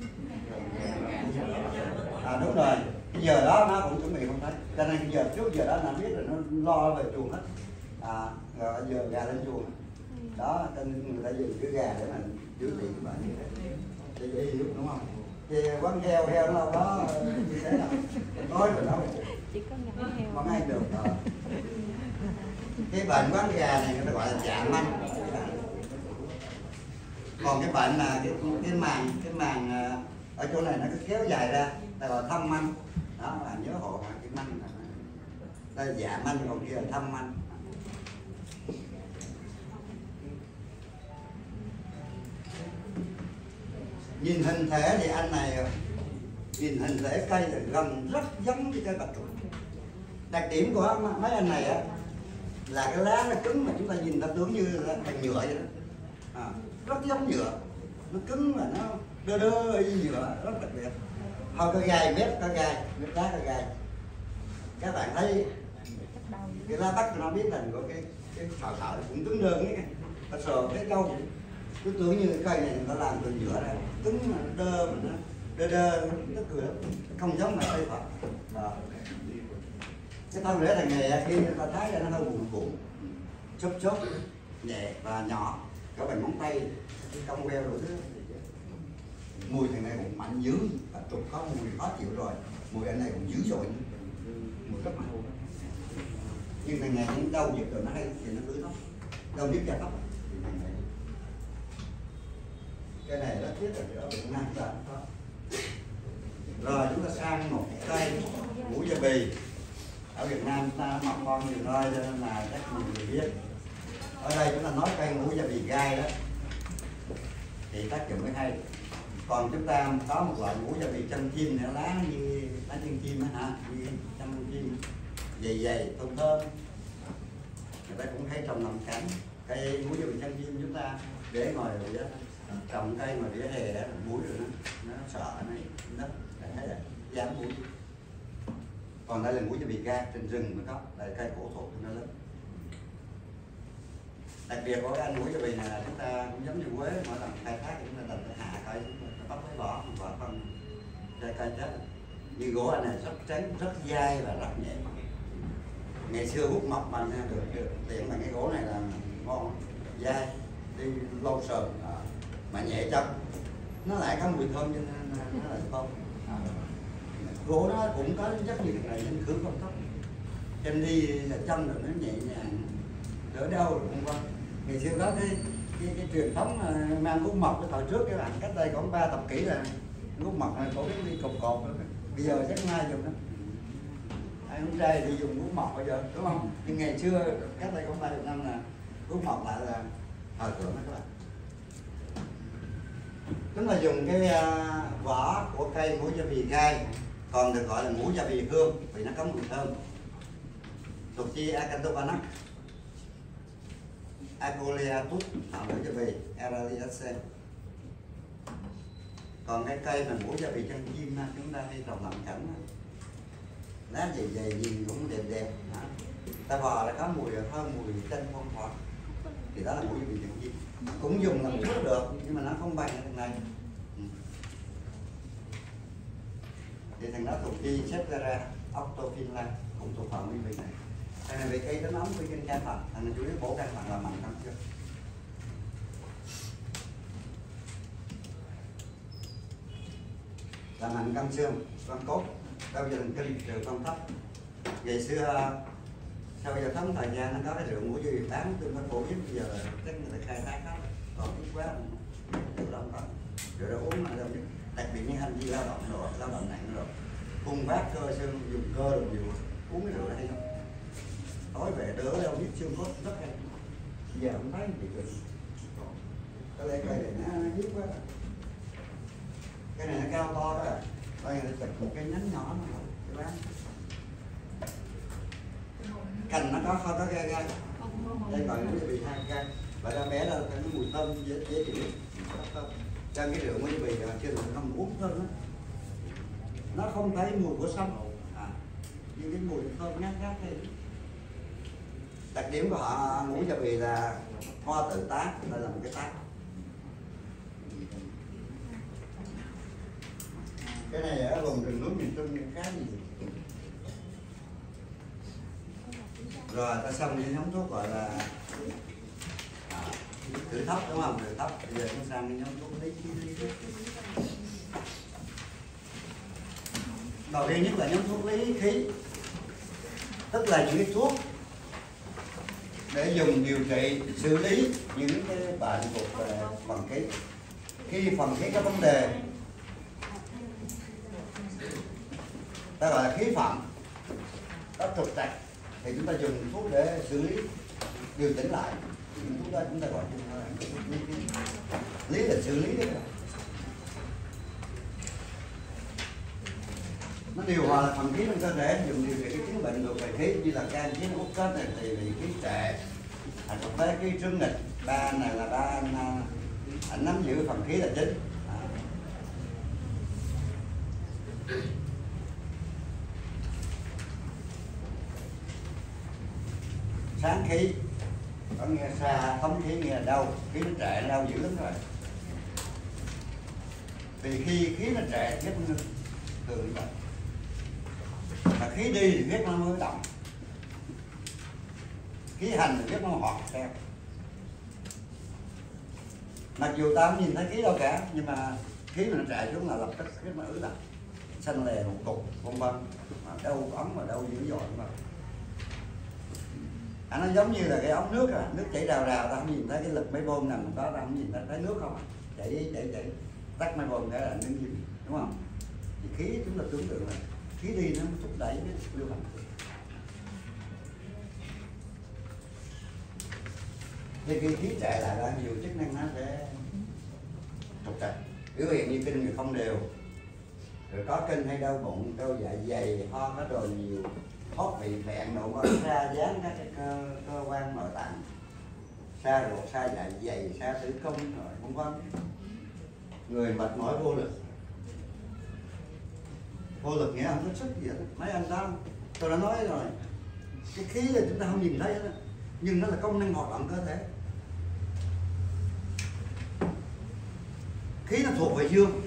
Đúng rồi, cái giờ đó nó cũng chuẩn bị không thấy, cho nên cái giờ trước giờ đó nó biết là nó lo về chuồng hết. Rồi giờ gà lên chuồng đó, cho nên người ta dùng cái gà để mà giữ tiền các bạn như thế, để dễ hiểu đúng không? Thì quán heo nó đâu có như thế nào, nói rồi đâu chỉ có ngắn heo còn ai được. Cái bệnh quán gà này người ta gọi là dạ manh. Còn cái bệnh là cái màng ở chỗ này nó cứ kéo dài ra, ta gọi là thâm manh. Đó bạn nhớ hộ cái manh này. Đây là dạ manh, còn kia là thâm manh. Nhìn hình thể thì anh này, nhìn hình thể cây là gần rất giống với cây bạch tuộc. Đặc điểm của mấy anh này á là cái lá nó cứng mà chúng ta nhìn ta tưởng như là bằng nhựa vậy đó. Rất giống nhựa, nó cứng mà nó đơ như nhựa, rất đặc biệt. Thôi có gai, mép có gai, mép lá có gai. Các bạn thấy cái lá bắt nó biết thành của cái sợi cũng cứng đơn ấy, nó sờ cái câu cứ tưởng như cái cây này nó làm từ nhựa ra, cứng mà nó đơ mà nó đơ nó cười lắm, không giống là cây Phật. Cái thân rễ thằng này khi người ta thái ra nó hơi buồn chốt nhẹ và nhỏ, có bằng ngón tay, cái cong queo đủ thứ. Mùi thằng này cũng mạnh dữ, và trục có mùi khó chịu rồi, mùi anh này cũng dữ dội, mùi rất mạnh. Nhưng thằng này những đau nhức rồi nó hay thì nó cứ nó đau nhức da tóc. Cái này rất thiết ở Việt Nam chúng ta không có. Rồi chúng ta sang một cây ngũ gia bì. Ở Việt Nam ta mọc con nhiều nơi cho nên là chắc nhiều người biết. Ở đây chúng ta nói cây ngũ gia bì gai đó thì tác dụng mới hay. Còn chúng ta có một loại ngũ gia bì chân chim nữa, lá như lá chân chim á hả, như chân chim dày thơm thơm, người ta cũng thấy trồng làm cảnh. Cây ngũ gia bì chân chim chúng ta để ngồi rồi đó, trồng cây mà vỉa hè đó, muỗi rồi nó sợ nó thấy là dám muỗi. Còn đây là ngũ gia bì gai trên rừng mới có, đây là cây cổ thụ nó lớn. Đặc biệt của cái anh ngũ gia bì này là chúng ta cũng giống như quế, mỗi lần khai thác chúng ta phải hạ cây, nó bắt cái vỏ phân cây chết. Như gỗ anh này rất trắng, rất dai và rất nhẹ. Ngày xưa hút mộc bằng được tiện bằng cái gỗ này là ngon, dai, đi lâu sờn mà nhẹ chân, nó lại có mùi thơm cho nên nó là thơm. Gỗ nó cũng có rất nhiều này nên khử không thấp, chân đi là chân rồi nó nhẹ nhàng, đỡ đau rồi không quan. Ngày xưa có cái truyền thống mang gút mộc cái thời trước các bạn, cách đây khoảng 3 thập kỷ là gút mộc này phổ biến đi cột đó. Bây giờ chắc ai dùng đó, ai không trai thì dùng gút mộc bây giờ đúng không? Nhưng ngày xưa cách đây khoảng 30 năm là gút mộc lại là thời thượng đó các bạn. Chúng ta dùng cái vỏ của cây ngũ gia bì gai, còn được gọi là ngũ gia bì hương vì nó có mùi thơm. Thuộc chi Acanthophanax, Acoleatus, ngũ gia bì, Eraliaceae. Còn cái cây mà ngũ gia bì chân chim chúng ta hay trồng làm cảnh, lá dày nhìn cũng đẹp. Ta vò là có mùi thơm, mùi chanh phong thọ, thì đó là ngũ gia bì chân chim. Cũng dùng làm thuốc được nhưng mà nó không bằng cái thằng này. Thì thằng đó thuộc chi Cephera octophylla, cũng thuộc phần nguyên vị này. Thằng này về cây tính ống với trên can thận, thằng này chủ yếu bổ can thận là mạnh không chưa. làm mạnh căng xương, căng cốt, đau dần kinh, rượu căng thấp. Ngày xưa sau giờ thống thời gian nó có cái rượu ngũ duy bán tôi nó phổ biến, bây giờ chắc người ta khai thác hết, còn ít quá tự động còn rượu đó uống mà đâu nhất, đặc biệt như hành vi lao động rồi, lao động nặng rồi, cung vác cơ xương dùng cơ rồi nhiều, uống cái rượu này không, tối về đỡ đâu biết xương cốt rất hay, giờ không thấy gì được, có lẽ cây này nó hiếp quá, cái này nó cao to đó, coi người ta chụp một cái nhánh nhỏ mà cái bán. Cành nó có không có gai gai, đây gọi nó bị hai gai, và ra bé là cái mùi thơm dễ chịu, cho cái rượu mới bị chưa được không uống thơm đó. Nó không thấy mùi của sông, nhưng cái mùi thơm ngát ngát này. Đặc điểm của họ ngũ gia bì là hoa tự tác, đây là một cái tác. Cái này ở vùng rừng núi miền Trung khá nhiều. Rồi ta xong những nhóm thuốc gọi là thử thấp đúng không? Thử thấp. Bây giờ chúng sang những nhóm thuốc lý. Đầu tiên nhất là nhóm thuốc lý khí, tức là những cái thuốc để dùng điều trị xử lý những cái bệnh thuộc về phần khí. Khi phần khí có vấn đề, ta gọi là khí phẩm, có trục trặc, thì chúng ta dùng thuốc để xử lý, điều chỉnh lại. Những thuốc đó chúng ta gọi là lý là xử lý đấy. Nó điều hòa là phần khí trong cơ thể, dùng điều trị cái chứng bệnh thuộc về khí như là gan khí nó hút kết này thì bị khí trệ, thực tế khí trướng nghịch. Ba này là ba anh nắm giữ phần khí là chính. Sáng khí có nghĩa xa, thống khí nghĩa là đau, khí nó trệ nó đau dữ lắm rồi. Vì khi khí nó trệ huyết nó thường vậy, mà khí đi thì huyết nó mới động, khí hành thì huyết nó hoạt theo. Mặc dù ta không nhìn thấy khí đâu cả, nhưng mà khí mà nó trệ xuống là lập tức huyết nó ứ động, xanh lè một cục vân vân, đau ống mà đau dữ dội mà. Nó giống như là cái ống nước nước chảy rào rào, ta không nhìn thấy cái lực máy bơm nằm đó, ta không nhìn thấy nước không, chảy tắt máy bơm cái là đứng im, đúng không? Thì khí chúng ta tưởng tượng là khí đi nó thúc đẩy cái lưu hành. Thì khi khí chạy lại là nhiều chức năng nó sẽ trục trặc, biểu hiện như kinh người không đều, rồi có kinh hay đau bụng, đau dạ dày, ho có đồ nhiều, thoát vị phèn, độ mỡ sa dán các cái cơ quan nội tạng, sa ruột, sa dạ dày, sa tử cung rồi vân vân. Người mệt mỏi vô lực, vô lực nghĩa không có sức gì hết. Mấy anh đó tôi đã nói rồi, cái khí là chúng ta không nhìn thấy đó, nhưng nó là công năng hoạt động cơ thể. Khí nó thuộc về dương,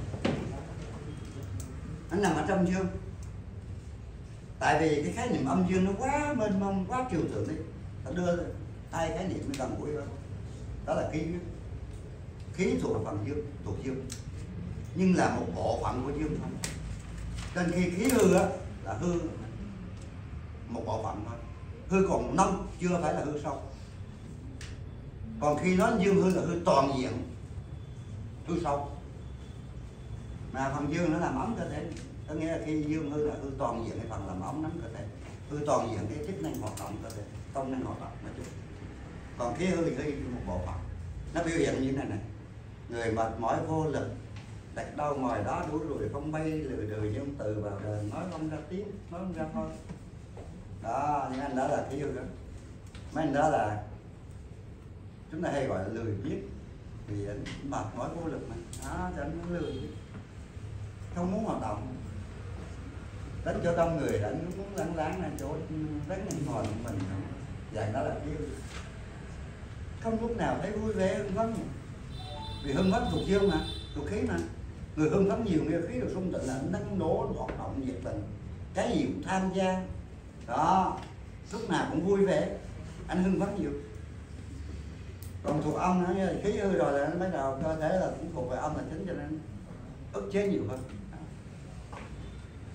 nó nằm ở trong dương. Tại vì cái khái niệm âm dương nó quá mênh mông, quá trừu tượng đi, ta đưa hai khái niệm nó gần gũi hơn. Đó là khí, khí thuộc phần dương, thuộc dương, nhưng là một bộ phận của dương không. Nên khi khí hư á là hư một bộ phận thôi, hư còn nông, chưa phải là hư sâu. Còn khi nói dương hư là hư toàn diện, hư sâu. Mà phần dương nó làm ấm cơ thể, có nghĩa là khi dương hư là hư toàn diện cái phần làm ấm nắm cơ thể, hư toàn diện cái chức năng hoạt động cơ thể, công năng hoạt động nói chung. Còn khí hư thì hư một bộ phận, nó biểu hiện như thế này, người mệt mỏi vô lực, đặt đâu ngồi đó đuổi rồi không bay, lười đười nhưng từ vào đời nói không ra tiếng, nói không ra thôi. Đó, những anh đó là khí hư đó. Mấy anh đó là chúng ta hay gọi là lười biếng, vì anh mệt mỏi vô lực mà, đó, cho anh lười biếng, không muốn hoạt động. Đến chỗ đông người anh muốn lắng láng lên chỗ đánh ngồi một mình, vậy đó là khí hư. Không lúc nào thấy vui vẻ hưng phấn, vì hưng phấn thuộc dương mà, thuộc khí mà. Người hưng phấn nhiều, nghe khí được sung tịnh là năng nổ, hoạt động nhiệt tình, cái gì cũng tham gia. Đó, lúc nào cũng vui vẻ, anh hưng phấn nhiều. Còn thuộc âm nó khí hư rồi là nó bắt đầu cơ thể là cũng thuộc về âm là chính, cho nên ức chế nhiều hơn.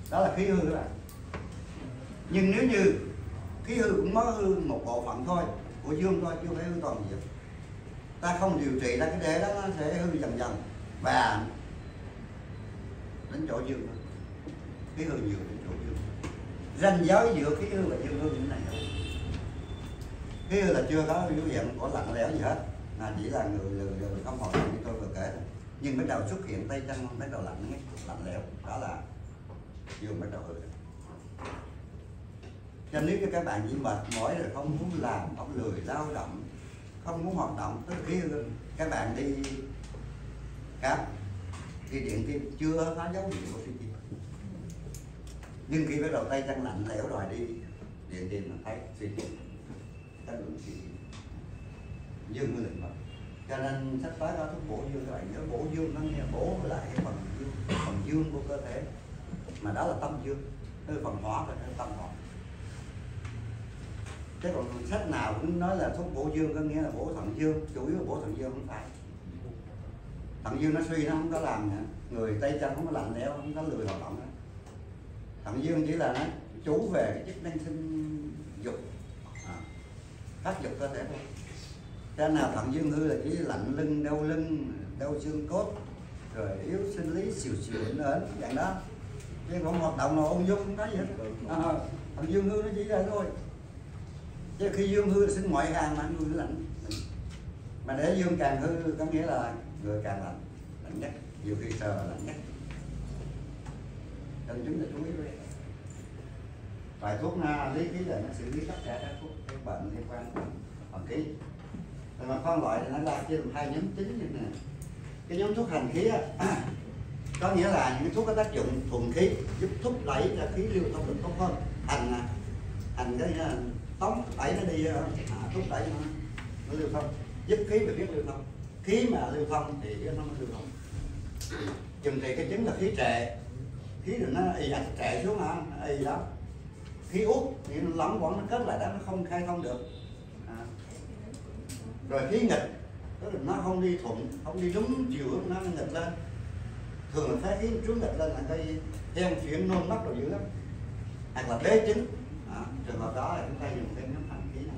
đó là khí hư các bạn. Nhưng nếu như khí hư cũng mới hư một bộ phận thôi của dương thôi, chưa phải hư toàn diện, ta không điều trị ra cái đế đó, nó sẽ hư dần dần và đến chỗ dương thôi. Khí hư nhiều đến chỗ dương, ranh giới giữa khí hư và dương hư như này thôi. Khí hư là chưa có biểu hiện của lạnh lẽo gì hết, chỉ là người không hoạt động như tôi vừa kể, nhưng bắt đầu xuất hiện tay chân bắt đầu lạnh lẽo, đó là dương bắt đầu hư. Cho nếu như các bạn chỉ mệt mỏi rồi không muốn làm, không lười lao động, không muốn hoạt động, tức khi các bạn đi khám đi điện tim chưa có dấu hiệu của suy tim, nhưng khi bắt đầu tay chân lạnh lẽo rồi đi điện tim là thấy suy tim, các lượng suy tim, dương mới lệnh vào. Cho nên sắp tới có thuốc bổ dương, các bạn nhớ bổ dương nó nghe bổ lại cái phần dương của cơ thể, mà đó là tâm dương, cái phần hỏa và cái tâm hỏa. Chứ còn sách nào cũng nói là thuốc bổ dương có nghĩa là bổ thận dương, chủ yếu là bổ thận dương, không phải. Thận dương nó suy, nó không có làm nữa. Người tay chân không có lạnh lẽo, không có lười hoạt động nữa. Thận dương chỉ là nó chủ về cái chức năng sinh dục, phát dục cơ thể thôi. Cho nào thận dương hư là chỉ lạnh lưng, đau xương cốt, rồi yếu sinh lý, xìu bệnh ến, dạng đó. Chứ không hoạt động nào ung dung, không có gì hết. Thận dương hư nó chỉ là thôi. Chứ khi dương hư sinh ngoại hàng mà người lạnh, mà để dương càng hư có nghĩa là người càng lạnh nhất, nhiều khi sờ lạnh nhất. Nên chúng ta chú ý với bài thuốc lý khí là nó xử lý tất cả các thuốc các bệnh liên quan đến hoàng khí. Rồi mà phân loại thì nó ra chia làm hai nhóm chính như này. Cái nhóm thuốc hành khí có nghĩa là những thuốc có tác dụng thuần khí, giúp thúc đẩy ra khí lưu thông được tốt hơn. Hành cái là tống đẩy nó đi, thúc đẩy nó lưu thông, giúp khí và biết lưu thông. Khí mà lưu thông thì nó mới lưu thông. Chừng thì cái chứng là khí trệ, khí rồi nó trệ xuống ì đó. Khí út thì nó lỏng quẩn, nó kết lại đó, nó không khai thông được. Rồi khí nghịch, tức là nó không đi thuận, không đi đúng chiều hướng, nó nghịch lên. Thường là thấy khí trướng nghịch lên là gây hen suyễn nôn mắc đồ dữ lắm, hoặc là bế chứng. Trường hợp đó là chúng ta dùng cái nhóm hành khí này.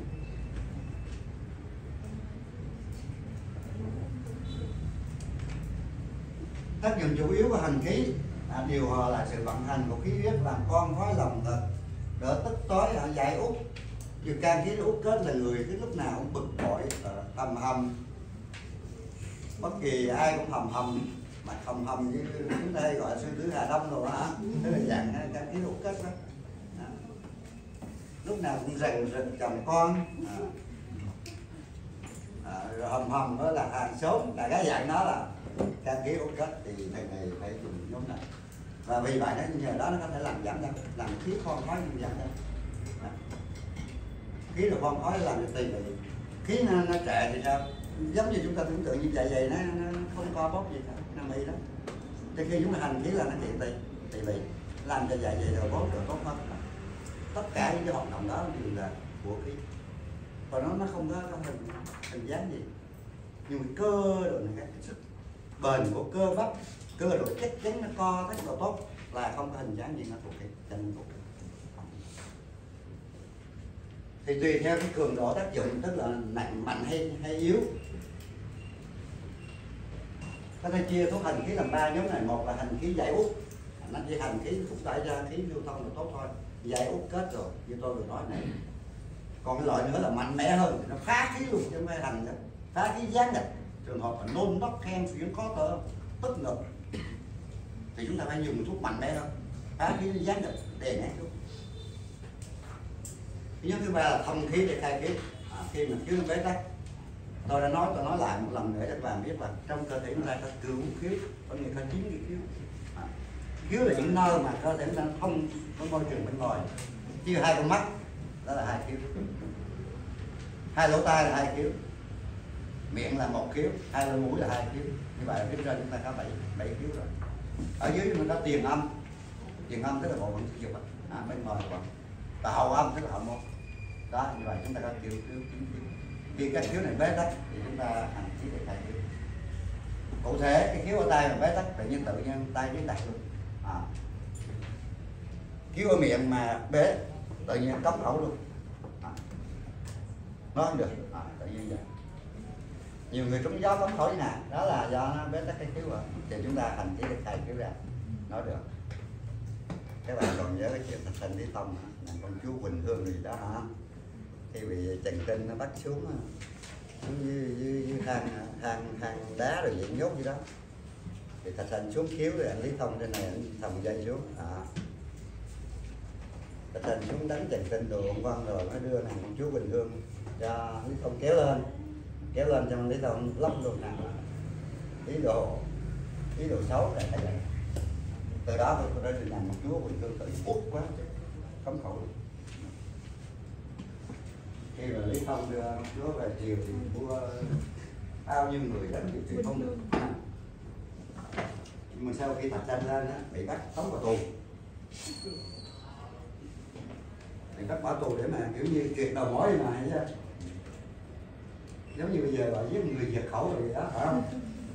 Tác dụng chủ yếu của hành khí điều hòa là sự vận hành của khí huyết, làm con khói lòng ngực, đỡ tức tối, giải út. Dù can khí út kết là người cái lúc nào cũng bực bội, hầm, bất kỳ ai cũng hầm, mà hầm như chúng ta hay gọi là sư tử Hà Đông rồi hả? Tức là dạng can khí út kết đó. Lúc nào cũng rần chồng con, rồi hầm đó là hàng xóm, là cái dạng đó là can khí út kết, thì thầy này phải dùng nhóm này. Và vì vậy nhờ đó nó có thể làm giảm ra, làm khí con khói giảm ra. Khí rồi con khói làm cho tỳ vị. Khí nó trệ thì sao? Giống như chúng ta tưởng tượng như dạ dày nó không co bóp gì cả, nó mì đó. Thì khi chúng ta hành khí là nó trị tỳ vị, làm cho dạ dày rồi bóp rồi tốt hơn. Tất cả những cái hoạt động đó đều là của khí. Còn nó không có hình dáng gì. Nhưng mà cơ rồi này, cái sức bền của cơ bắp, cơ độ chắc chắn nó co rất là tốt, là không có hình dáng gì, nó thuộc cái chân thuộc. Thì tùy theo cái cường độ tác dụng, tức là nặng mạnh hay yếu. Có thể chia thuốc hành khí làm 3 nhóm này. Một là hành khí giải út, nó chỉ hành khí thúc đẩy ra khí lưu thông là tốt thôi, giải út kết rồi như tôi vừa nói này. Còn cái loại nữa là mạnh mẽ hơn, nó phá khí luôn chứ không phải hành nữa, phá khí gián nghịch. Trường hợp là nôn nóc khen xuyễn khó thở tức ngực thì chúng ta phải dùng thuốc mạnh mẽ hơn, phá khí gián nghịch đè nén luôn. Nhóm thứ ba là thông khí để khai khí. Khi mà khí bế tắc, tôi nói lại một lần nữa cho các bạn biết là trong cơ thể chúng ta có cửu khiếu, có nghĩa có 9 cái khiếu. Khiếu là những nơi mà cơ thể chúng ta thông với môi trường bên ngoài. Chia 2 con mắt, đó là 2 khiếu. 2 lỗ tai là 2 khiếu. Miệng là 1 khiếu, 2 lỗ mũi là 2 khiếu. Như vậy phía trên chúng ta có 7 khiếu rồi. Ở dưới chúng ta có tiền âm tức là bộ phận sinh dục, bên ngoài là và hậu âm tức là hậu môn. Đó, như vậy chúng ta có khiếu. Khi các khiếu này bế tắc thì chúng ta hành khí để khai khiếu. Cụ thể cái khiếu ở tay mà bế tắc tự nhiên tay biến đặt luôn. cứu ở miệng mà bế tự nhiên cống khẩu luôn, nói không được, tự nhiên vậy. Nhiều người trúng gió cống khẩu nè, đó là do nó bế tắc cái cứu rồi. Thì chúng ta hành chỉ để thầy cứu ra, nói được. Các bạn còn nhớ cái chuyện Thạch Thanh Lý Tông là con chú Quỳnh Hương gì đó hả? Khi bị Trần Tinh nó bắt xuống dưới hang đá rồi vậy nhốt gì đó, thì Thạch Thanh xuống cứu rồi anh Lý Thông trên này anh thòng dây xuống. Thạch Thanh xuống đánh Trần Tinh đồ ông Văn rồi nó đưa nàng con chú Quỳnh Hương cho Lý Thông kéo lên cho Lý Thông lóc luôn nè. Ý đồ xấu để thấy vậy. Từ đó tôi đã được làm một chúa Quỳnh Hương tự út quá cấm khẩu. Khi mà Lý Thông đưa chúa về chiều thì mua bao nhiêu người đến điều trị không được. Nhưng mà sau khi Thạch Thanh lên á, bị bắt tống vào tù. Bị bắt bỏ tù để mà kiểu như tuyệt đầu mối mà hay chứ. Giống như bây giờ bà giết người diệt khẩu rồi đó, phải không?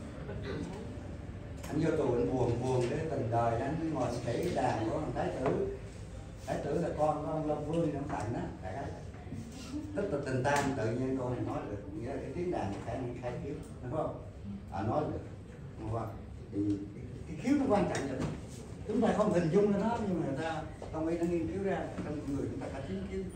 Anh vô tù anh buồn để tình đời anh ngồi kể cái đàn của thằng Thái tử là con của ông Long Vương ông Thành á, tức là tình tang tự nhiên con này nói được, nghĩa là cái tiếng đàn phải khai khiếu, đúng không? Nói được, đúng không? Thì cái khiếu nó quan trọng rồi, chúng ta không hình dung ra nó nhưng mà người ta Đông y đã nghiên cứu ra trong người chúng ta phải chứng kiến.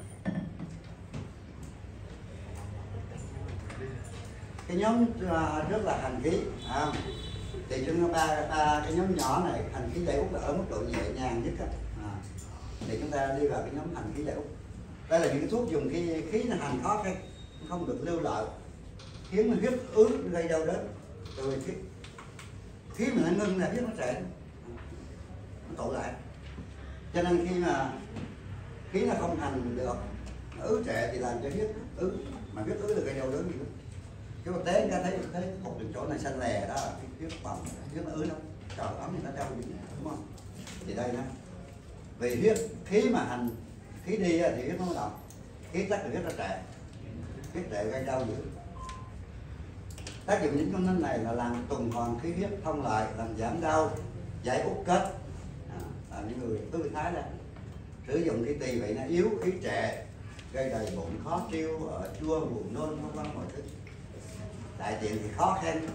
Cái nhóm trước là hành khí, thì chúng ta cái nhóm nhỏ này hành khí giải út là ở mức độ nhẹ nhàng nhất thì chúng ta đi vào cái nhóm hành khí giải út. Đây là những cái thuốc dùng khi khí nó hành khó khăn, không được lưu lại, khiến nó huyết ứ gây đau đớn. Rồi khí mà nó ngưng là huyết nó trệ, nó tụ lại. Cho nên khi mà khí nó không hành được, nó ứ trệ thì làm cho huyết ứ, mà huyết ứ là gây đau đớn gì đó. Cái mà té người ta thấy cục đường chỗ này xanh lè đó, cái huyết bầm, huyết nó ứ nó trời ấm thì nó đau gì đúng không? Thì đây nè, vì huyết khí mà hành khí đi thì huyết nó động, khí tắc thì huyết nó trệ, huyết trệ gây đau dữ. Tác dụng những công năng này là làm tuần hoàn khí huyết thông lại, làm giảm đau, giải út kết. Những người tư thái đây sử dụng cái tỳ vậy nó yếu, khí trệ, gây đầy bụng, khó tiêu, chua, buồn nôn, vân vân mọi thứ. Đại tiện thì khó khăn,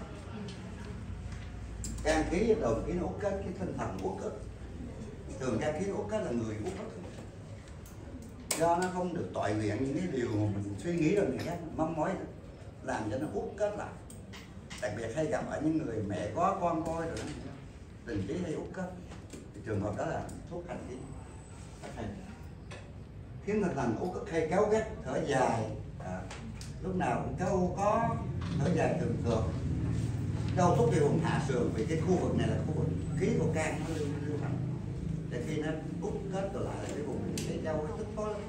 gan khí đồng khí nó út kết, cái tinh thần út kết. Thường gan khí út kết là người út kết, do nó không được toại nguyện những cái điều mà mình suy nghĩ rồi người khác mong mỏi làm cho nó út kết lại. Đặc biệt hay gặp ở những người mẹ có con coi rồi tình trí hay út kết, thì trường hợp đó là thuốc hành khí khiến tinh thần út kết hay kéo gắt, thở dài, lúc nào cũng câu có thở dài thường thường, đau thúc cái vùng hạ sườn, vì cái khu vực này là khu vực khí của can nó lưu hành, để khi nó út kết rồi lại là cái vùng cái đau cái tức tối lắm.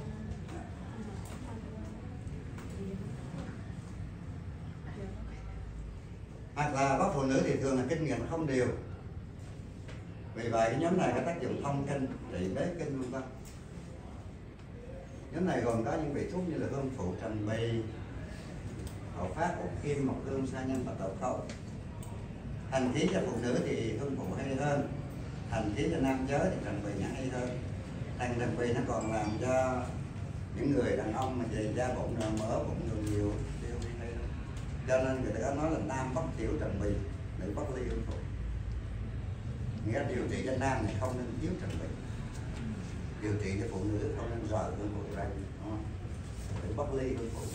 Hoặc là có phụ nữ thì thường là kinh nghiệm không đều, vì vậy cái nhóm này có tác dụng thông kinh, trị bế kinh vân vân. Nhóm này gồm có những vị thuốc như là hương phụ, trầm bì, hậu phát, úc kim, mộc hương, sa nhân và đậu khấu. Hành khí cho phụ nữ thì hương phụ hay hơn, hành khí cho nam giới thì trầm bì nó hay hơn. Thằng trầm bì nó còn làm cho những người đàn ông mà về da bụng rồi mỡ bụng nhiều tiêu hay hơn. Cho nên người ta có nói là nam bất tiểu trầm bì, nữ bất ly hương phụ. Nghĩa là điều trị cho nam này không nên thiếu trầm bì, điều trị cho phụ nữ không nên rời hương phụ ra, nữ bất ly hương phụ.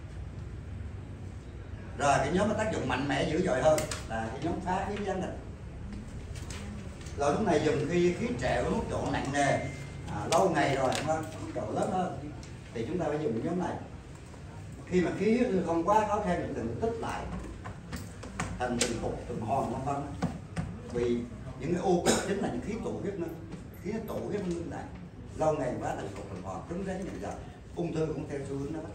Rồi cái nhóm có tác dụng mạnh mẽ dữ dội hơn là cái nhóm phá khí gián nghịch. Loại thuốc này dùng khi khí trệ ở mức độ nặng nề, lâu ngày rồi mức độ lớn hơn thì chúng ta phải dùng cái nhóm này. Khi mà khí huyết không quá khó khăn thì đừng tích lại thành từng cục từng hòn vân vân. Vì những cái u chính là những khí tụ huyết nữa, khí nó tụ huyết nó ngưng lại, lâu ngày quá thành cục từng hòn cứng rắn như vậy. Ung thư cũng theo xu hướng đó.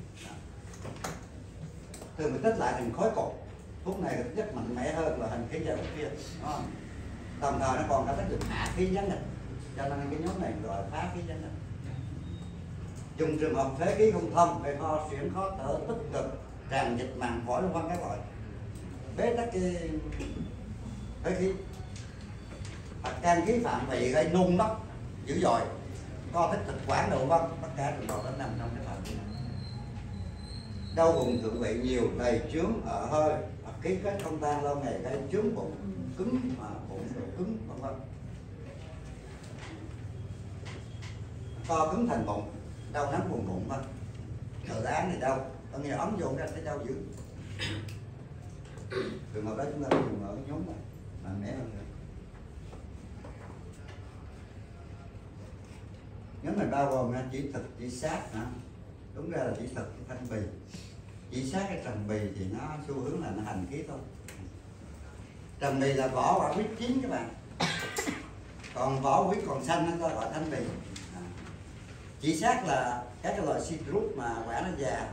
Thường mình tích lại thành khối cục. Thuốc này rất mạnh mẽ hơn là hành khí giải út kia, đúng không? Đồng thời nó còn có tác dụng hạ khí gián nghịch, cho nên cái nhóm này gọi là phá khí gián nghịch. Dùng trường hợp phế khí không thông, về ho xuyển khó thở, tích cực, tràn dịch màng phổi vân vân các loại, bế tắc cái phế khí, hoặc can khí phạm vị gây nôn đốc dữ dội, co thắt thực quản đồ vân, tất cả trường hợp đó nằm trong cái phạm vi này. Đau vùng thượng vị nhiều, đầy chướng ở hơi, ký kết không tan lâu ngày gây chướng bụng, cứng mà bụng độ cứng vân vân. Co cứng thành bụng, đau nóng vùng bụng vân. Tự án thì đau, có nghĩa ấm vô ra thấy đau dữ. Trường hợp đó chúng ta dùng ở nhóm này mạnh mẽ hơn nữa. Nhóm này bao gồm chỉ thực, chỉ sát hả? Đúng ra là chỉ thực cái thanh bì. Chỉ sát cái trần bì thì nó xu hướng là nó hành khí thôi. Trần bì là vỏ quả quýt chín các bạn. Còn vỏ quýt còn xanh nó gọi thanh bì. Chỉ sát là các cái loại citrus mà quả nó già.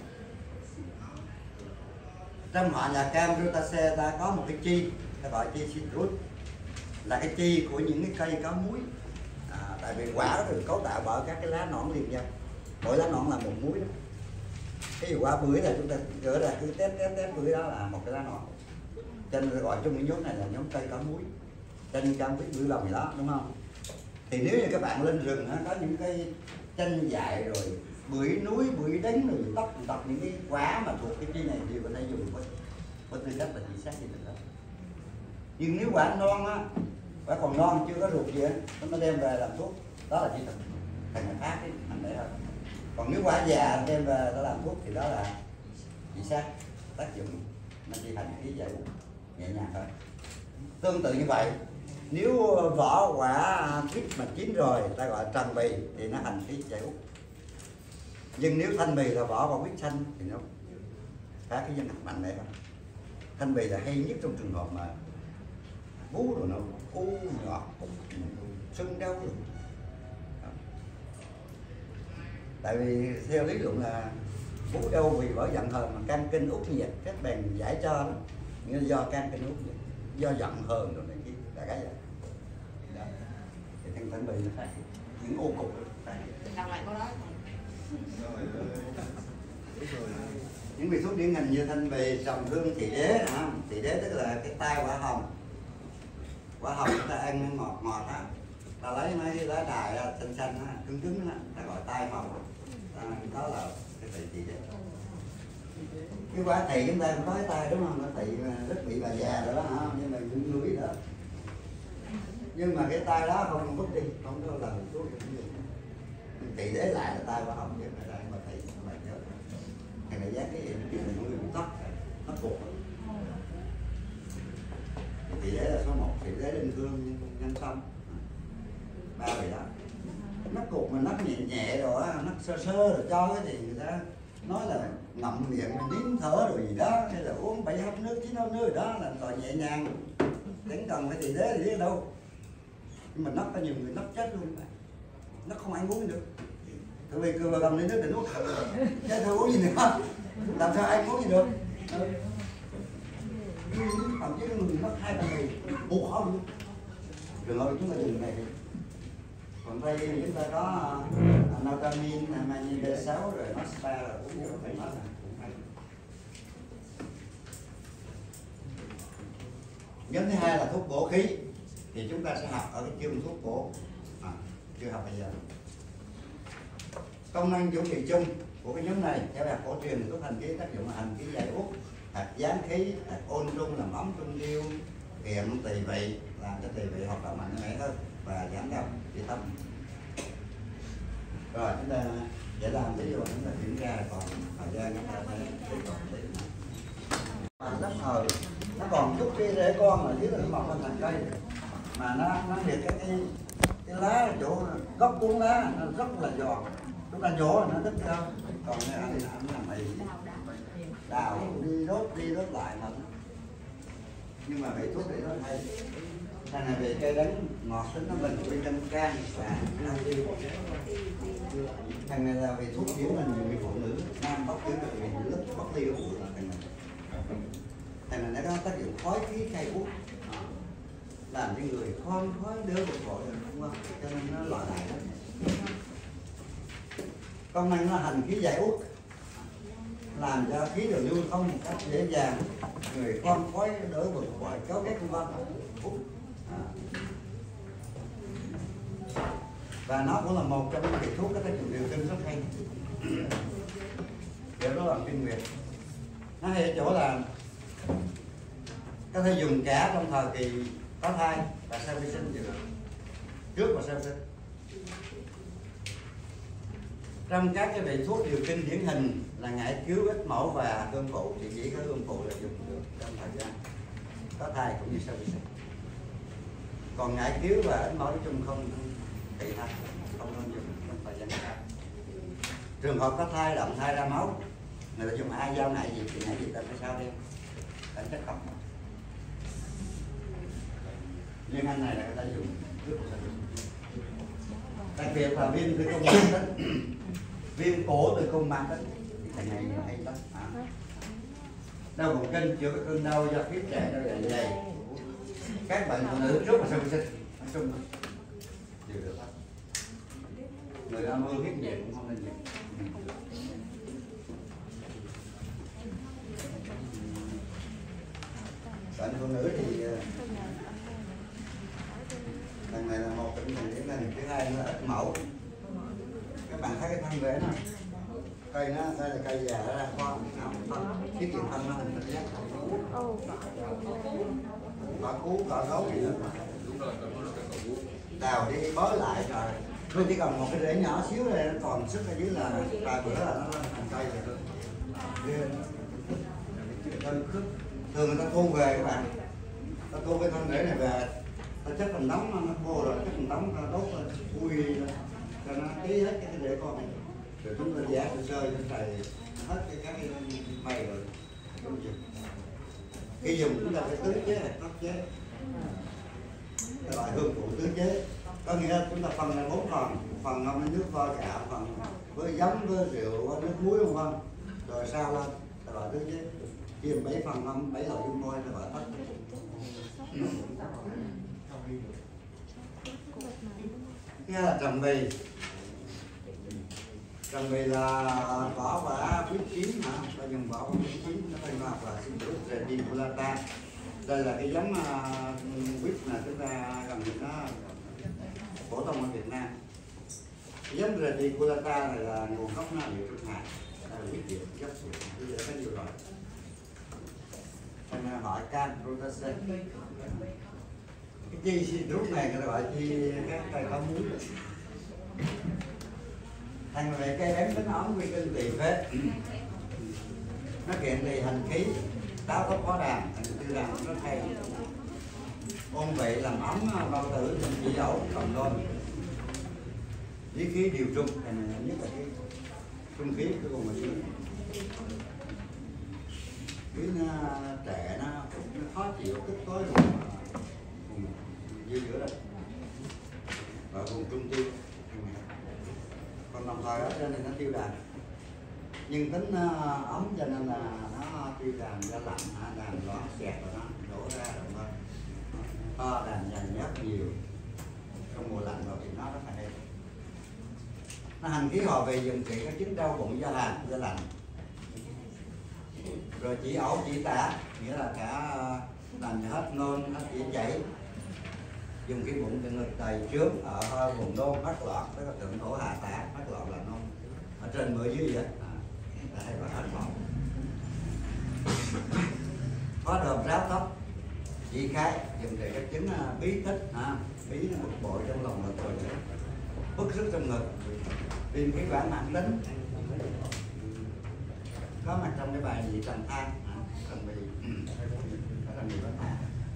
Trong họ nhà cam Rutaceae ta có một cái chi, ta gọi chi citrus, là cái chi của những cái cây có muối. Tại vì quả nó được cấu tạo bởi các cái lá nõn liền nhau, mỗi lá nõn là một muối đó. Cái quả bưởi là chúng ta gỡ ra cứ tép bưởi đó là một cái lá nõn, cho nên gọi chung cái nhóm này là nhóm cây có muối. Chanh cam quýt bưởi lòng gì đó, đúng không? Thì nếu như các bạn lên rừng có những cái chanh dại rồi bưởi núi, bưởi đánh rồi tóc những cái quả mà thuộc cái chi này thì mình hay dùng với tư cách là chỉ sát gì đó. Nhưng nếu quả non á, quả còn non chưa có ruột gì á, nó đem về làm thuốc, đó là chỉ thực thành một khác cái thành đấy thôi. Còn nếu quả già đem về nó làm thuốc thì đó là chỉ sát, tác dụng nó chỉ thành cái giải uống nhẹ nhàng thôi. Tương tự như vậy, nếu vỏ quả quýt mà chín rồi ta gọi trần bì thì nó hành khí giải uống. Nhưng nếu thanh bì là vỏ quả quýt xanh thì nó khác cái dân mạnh này thôi. Thanh bì là hay nhất trong trường hợp mà bú rồi nó u ngọt sưng đau rồi. Tại vì theo lý luận là bú đau vì bởi giận hờn mà can kinh út như vậy, các bèn giải cho đó, nghĩa là do can kinh út vậy, do giận hờn rồi này kia là cái vậy. Đó. Thì thanh bì nó khác những ô cục khác. Những vị thuốc điển hình như thanh bì, trầm hương, thị đế, thị đế tức là cái tai quả hồng. Quả hồng chúng ta ăn ngọt ngọt á, ta lấy mấy cái lá đài xanh xanh á, cứng cứng á, ta gọi tai hồng, đó là cái thị đế. Cái quả thị chúng ta cũng có cái tai đúng không? Nó thị rất bị bà già rồi đó hả? Nhưng mà những người biết đó. Nhưng mà cái tai đó không mất đi, không có lần thuốc thị đế lại là tai quả hồng chứ mà lại mà thị mà nhớ. Hay là giác cái gì nó người bị tóc, nó cục. Thị đế là số 1, thị đế linh thương nhân sâm, ba vị đó. Nó cục mà nó nhẹ nhẹ rồi á, nó sơ sơ rồi cho cái thì người ta nói là ngậm miệng mình nín thở rồi gì đó, hay là uống 7 hớp nước 9 hớp nước đó là còn nhẹ nhàng, chẳng cần phải thị đế thì biết đâu. Nhưng mà nó có nhiều người nó chết luôn, nó không ăn uống được. Tại vì cười cầm lên nước để nuốt, chứ thôi uống gì nữa, làm sao ai uống gì được. Thậm chí người mất 2 tuần thì buộc khó luôn. Trường hợp chúng ta dùng này. Còn đây chúng ta có Notamin, Magnesium B6 rồi Nostra rồi uống nhiều phải nói là cũng hay. Nhóm thứ hai là thuốc bổ khí, thì chúng ta sẽ học ở cái chương thuốc bổ, chưa học bây giờ. Công năng chủ trị chung của cái nhóm này theo bài cổ truyền thì thuốc hành khí tác dụng là hành khí giải uống, hạt gián khí, hạt ôn trung làm ấm trung tiêu, kiệm tỳ vị, làm cho tỳ vị hoạt động mạnh mẽ hơn và giảm đau trị tâm. Rồi chúng ta để làm ví dụ chúng ta kiểm tra còn thời gian chúng ta phải còn tí mà đất hờ nó còn chút cái rễ con ở dưới nó mọc lên thành cây mà nó liệt cái lá chỗ gốc cuốn lá nó rất là giòn, chúng ta nhổ nó đứt ra. Còn cái anh thì làm mày đào đi đốt lại mà, nhưng mà vị thuốc để nó hay. Thằng này về cây đánh ngọt tính nó bình vitamin can và natri. Thằng này là về thuốc điển hình người phụ nữ nam bóc trứng là vì lớp bóc tiêu là thằng này nó có tác dụng khói khí khai uống, làm cho người khom khói đỡ bực bội đúng không? Cho nên nó loại lại đó. Công năng nó hành khí giải uống, làm cho khí đường lưu thông một cách dễ dàng, người khom khói đỡ bực bội kéo ghét vân vân. và nó cũng là một trong những vị thuốc có tác dụng điều kinh rất hay. Điều đó là kinh nguyệt. Nó hay ở chỗ là có thể dùng cả trong thời kỳ có thai và sau khi sinh được, trước và sau sinh. Trong các cái vị thuốc điều kinh điển hình là ngải cứu, ích mẫu và hương phụ thì chỉ có hương phụ là dùng được trong thời gian có thai cũng như sau khi sinh. Còn ngải cứu và ích mẫu nói chung không tùy thai, không nên dùng trong thời gian thai. Trường hợp có thai, động thai ra máu, người ta dùng ai dao ngải gì thì ngải gì ta phải sao đi, đánh chất không. Nhưng anh này là người ta dùng trước và sau. Đặc biệt là viêm tử cung mãn tính, viêm cổ tử cung mãn tính thì cái này hay lắm. Đau bụng kinh chữa cái cơn đau do khiếp trẻ đau dạ dày, các bệnh phụ nữ trước và sau sinh, nói chung đều được hết. Người đau mưa huyết nhiệt cũng không nên dùng. Bệnh phụ nữ thì lần này là một trong những điểm này, thứ hai là ích mẫu. Các bạn thấy cái thân rễ này, cây nó đây là cây già nó ra khoa, tiết kiệm thân nó thành thịt giác. Cỏ cú, cỏ gấu gì nữa. Đào đi bới lại rồi. Tôi chỉ còn một cái rễ nhỏ xíu này nó còn sức ở dưới là vài bữa là nó lên thành cây rồi thôi. Thường người ta thu về các bạn, ta thu cái thân rễ này về, ta chất thành đống nó khô rồi, chất thành đống ta đốt lên, ui cho nó tí hết cái rễ con này. Rồi chúng ta giá sơ sơ cho thầy hết cái mày rồi không dùng. Khi dùng chúng ta phải tưới chế hay tóc chế, cái loại hương phụ tưới chế, có nghĩa là chúng ta phân ra 4 phần ngâm với nước pha gạo, phần với giấm, với rượu, với nước muối không vâng, rồi sao lên cái loại tưới chế, chia 7 phần ngâm 7 loại dung môi cái loại thất. Cái là trầm bì. Trầm bì là vỏ quả quýt chín hả? Ta dùng vỏ quả quýt chín, nó tên là Citrus reticulata. Đây là cái giống quýt mà chúng ta gần như nó phổ thông ở Việt Nam. Cái giống reticulata này là nguồn gốc nó liệu Trung Hải, đây là quýt Việt, gốc Việt, bây giờ có nhiều loại. Nên hỏi can rotase. Cái chi citrus này người ta gọi chi các cây có muối. Thành về cây bém tính ống quy kinh tỳ phế, nó kiện tỳ hành khí, táo tốc khó đàm, thành tiêu đàm rất hay. Ôn vị làm ấm bao tử, chỉ ấu, cầm đôi. Lý khí điều trung, thành nhất là cái trung khí cái vùng mà dưới. Cái trẻ nó khó chịu, tức tối luôn. Dưới giữa đây. Và vùng trung tiêu. Còn đồng thời ở trên này nó tiêu đàm, nhưng tính ấm cho nên là nó tiêu đàm ra lạnh, đàm loãng xẹt và nó đổ ra rồi thôi. To đàm dày nhớt nhiều trong mùa lạnh rồi thì nó rất là hay. Nó hành khí họ về dùng trị các chứng đau bụng do hàn do lạnh, rồi chỉ ấu chỉ tả, nghĩa là cả làm hết nôn hết chỉ chảy. Dùng cái bụng từ ngực đầy trước ở vùng nôn phát loạn, tức là thượng thổ hạ tả, phát loạn là nôn ở trên bờ dưới vậy. Đây là hết loạn. Có đờm ráo tóc, chỉ khái, dùng để các chứng bí tích, bí nó bực bội trong lòng ngực rồi, bức sức trong ngực, viêm khí quản mãn tính. Có mặt trong cái bài gì trầm than, trầm bì, có trầm bì có thả.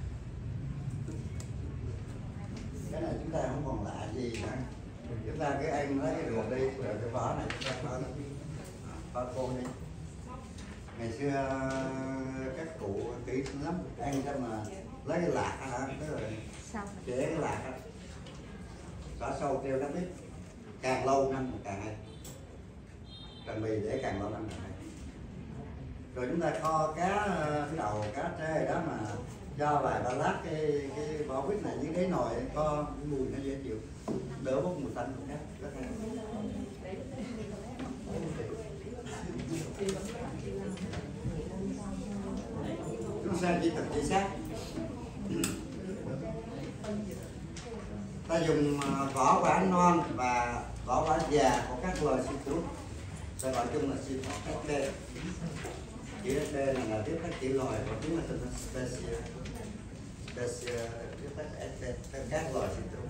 Cái này chúng ta không còn lạ gì nữa. Chúng ta cái anh lấy cái rượu đi, rồi cái vỏ này chúng ta pha cô đi. Ngày xưa các cụ kỹ lắm, ăn cho mà lấy cái lạc hả, tức là chế cái lạc á, xỏ sâu treo đắp ít, càng lâu năm càng hay. Trần bì để càng lâu năm càng hay. Rồi chúng ta kho cá, cái đầu cá trê đó mà cho vài ba lát cái vỏ quýt này dưới đáy nồi có mùi nó dễ chịu, đỡ bốc mùi tanh của cá, rất hay. Chúng ta chỉ thật chính xác. Ta dùng vỏ quả non và vỏ quả già của các loài citrus, sẽ gọi chung là citrus SD. Chữ SD là viết tắt chữ loài và tiếng là species, viết tắt SD, các loài citrus.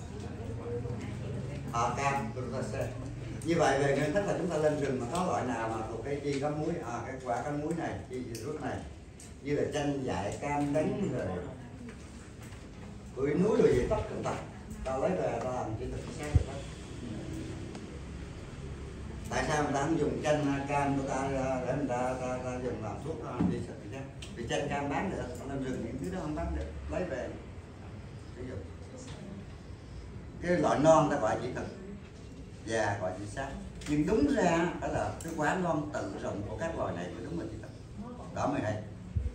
Cam, Rosacea. Như vậy về nguyên tắc là chúng ta lên rừng mà có loại nào mà thuộc cái chi có muối, cái quả có muối này, chi citrus này, như là chanh, dại, cam, đắng rồi bưởi núi rồi gì tất cả ta lấy về ta làm chỉ thực sáng được hết. Tại sao người ta không dùng chanh cam của ta để người ta dùng làm thuốc đi sạch thì vì chanh cam bán được, lên rừng những thứ đó không bán được, lấy về sử dụng. Cái loại non ta gọi chỉ thực, già gọi chỉ xác, nhưng đúng ra đó là cái quả non tự rộng của các loài này mới đúng là chỉ thực. Đó mới hay.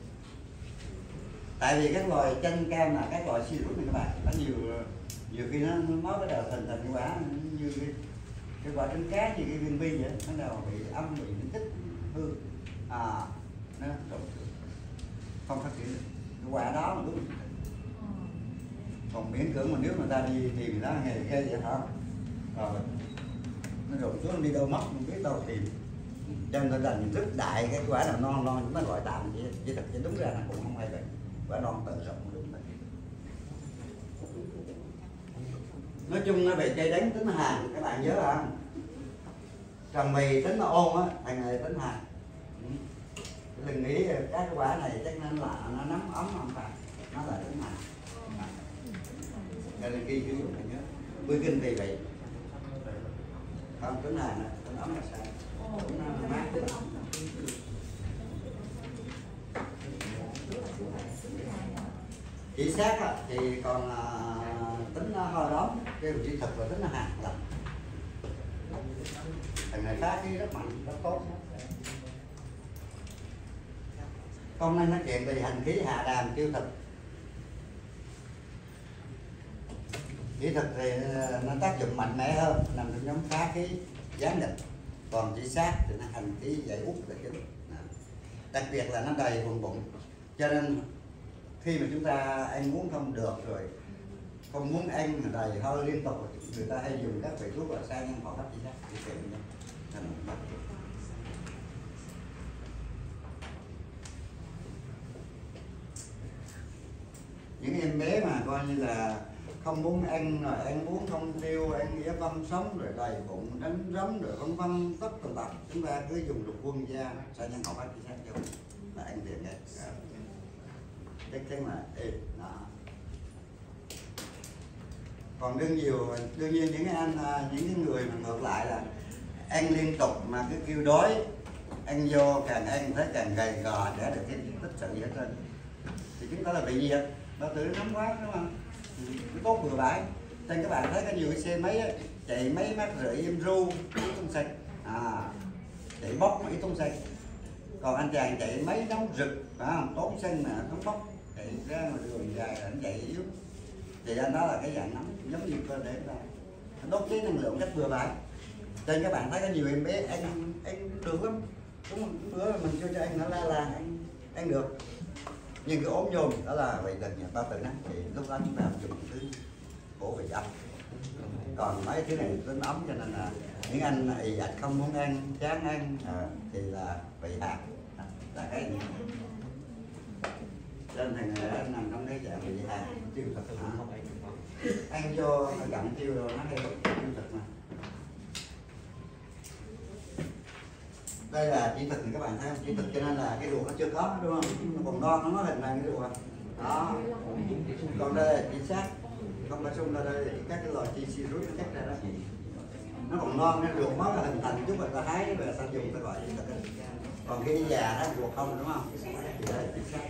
Tại vì các loài chanh cam là các loài citrus này các bạn, có nhiều khi nó bắt đầu thành cái quả như cái quả trứng cá, như cái viên bi vậy, nó nào bị âm, bị tích hư, nó không phát triển được cái quả đó mà đúng. Còn miễn cưỡng mà nếu mà ta đi tìm nó nghề ghê vậy hả, rồi nó đổ xuống đi đâu mất không biết đâu tìm, cho nên ta đành rất đại cái quả nào non chúng ta gọi tạm chỉ thật chứ đúng ra nó cũng không hay vậy. Quả non tự rộng đúng vậy. Nói chung nó về cây đánh tính hàn, các bạn nhớ không? Trồng mì tính là ôn á, thằng này tính hàn. Đừng nghĩ các cái quả này chắc nên là nó nóng ấm không phải, nó là tính hàn. Cho nên khi sử dụng phải nhớ. Bưởi kinh thì vậy. Không tính hàn này, tính ấm là sao? Nó mát tính ấm. Chỉ xác thì còn tính hơi đóng, cái chỉ thực là tính là hạt lạnh. Thằng này phá khí rất mạnh, rất tốt. Hôm nay nói chuyện về hành khí hạ đàm tiêu thực. Chỉ thực thì nó tác dụng mạnh mẽ hơn, nằm trong nhóm phá khí gián định. Còn chỉ xác thì nó hành khí dày út là chính. Đặc biệt là nó đầy vùng bụng, cho nên khi mà chúng ta ăn uống không được rồi, không muốn ăn đầy hơi liên tục, người ta hay dùng các vị thuốc là sang nhân họ hấp chỉ xác để tìm thành mất. Những em bé mà coi như là không muốn ăn rồi ăn uống không tiêu, ăn dĩa băm sống rồi đầy bụng đánh rắm rồi vân vân tất tần tật, chúng ta cứ dùng lục quân da sang nhân họ hấp chỉ xác cho là ăn tiền đấy. Chắc chắn là đó. Còn đương nhiên những anh những cái người mà ngược lại là ăn liên tục mà cứ kêu đói, ăn vô càng ăn thấy càng gầy gò để được cái tích sự gì hết trơn, thì chúng ta là bị gì vậy? Bao tử nóng quá đúng không? Cái tốt vừa bãi. Nên các bạn thấy có nhiều cái xe máy ấy, chạy mấy mát rưỡi em ru ít tung xanh, chạy bóc ít tung xanh. Còn anh chàng chạy mấy nóng rực, phải không? Tốn xanh mà nóng bóc, chạy ra ngoài đường dài anh chạy yếu, thì anh đó là cái dạng nóng giống như cơ thể ta, đốt cháy năng lượng rất bừa bãi. Cho nên các bạn thấy có nhiều em bé ăn được lắm, đúng không? Bữa mình cho anh nó la ăn được, nhưng cái ốm nhôm đó là vậy là bao tử nắng, thì lúc đó chúng ta dùng thứ bổ vị âm. Còn mấy thứ này tính ấm, cho nên là những anh ì ạch không muốn ăn, chán ăn thì là vị hạt, là cái gì? Cho nên thằng này nằm trong cái dạng vị hạt tiêu thực ăn vô gặm tiêu rồi nó hay tiêu thực mà. Đây là chỉ thực thì các bạn thấy không? Chỉ thực cho nên là cái ruột nó chưa có đúng không? Nó còn non nó hình thành cái ruột đó. Còn đây là chỉ xác, không phải xung ra đây các cái loài chi citrus nó cắt ra đó. Nó còn non cái ruột mới là hình thành chút người ta hái về ta dùng ta gọi chỉ thực. Còn khi già nó ruột không đúng không? Thì đây là chỉ xác.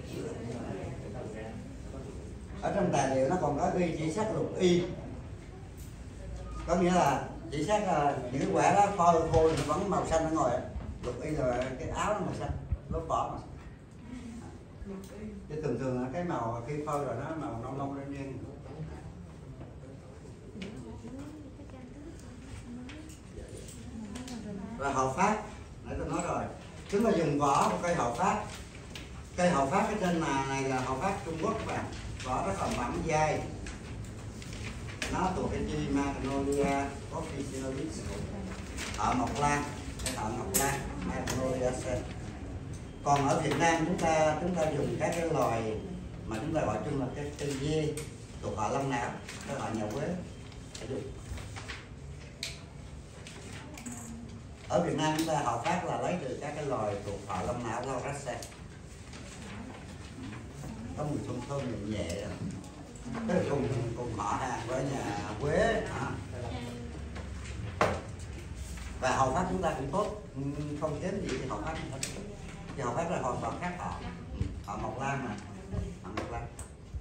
Ở trong tài liệu nó còn có ghi chỉ xác lục y, có nghĩa là chỉ xác là những cái quả đó phôi khô thì vẫn màu xanh ở ngoài, lục y là cái áo nó màu xanh, lớp vỏ màu xanh. Chứ thường là cái màu khi phôi rồi nó màu nâu nâu lên nhiên. Và hậu phát, nãy tôi nói rồi, chúng ta dùng vỏ của cây hậu phát. Cây hậu phát ở trên này là hậu phát Trung Quốc các bạn, vỏ rất là mỏng dai. nó thuộc cái chi Magnolia officinalis, họ Ngọc Lan, cái họ Ngọc Lan Magnoliaceae. Còn ở Việt Nam chúng ta dùng các cái loài mà chúng ta gọi chung là cái cây dê thuộc họ Long Não, cái họ nhà Quế. Ở Việt Nam chúng ta họ phát là lấy từ các cái loài thuộc họ Long Não Lauraceae, có mùi thơm thơm nhẹ nhẹ, cái cùng họ hàng với nhà Quế. Và hầu phát chúng ta cũng tốt, không kém gì thì hầu phát không hết. Thì hầu phát là hoàn toàn khác họ Ngọc Lan mà, họ Ngọc Lan.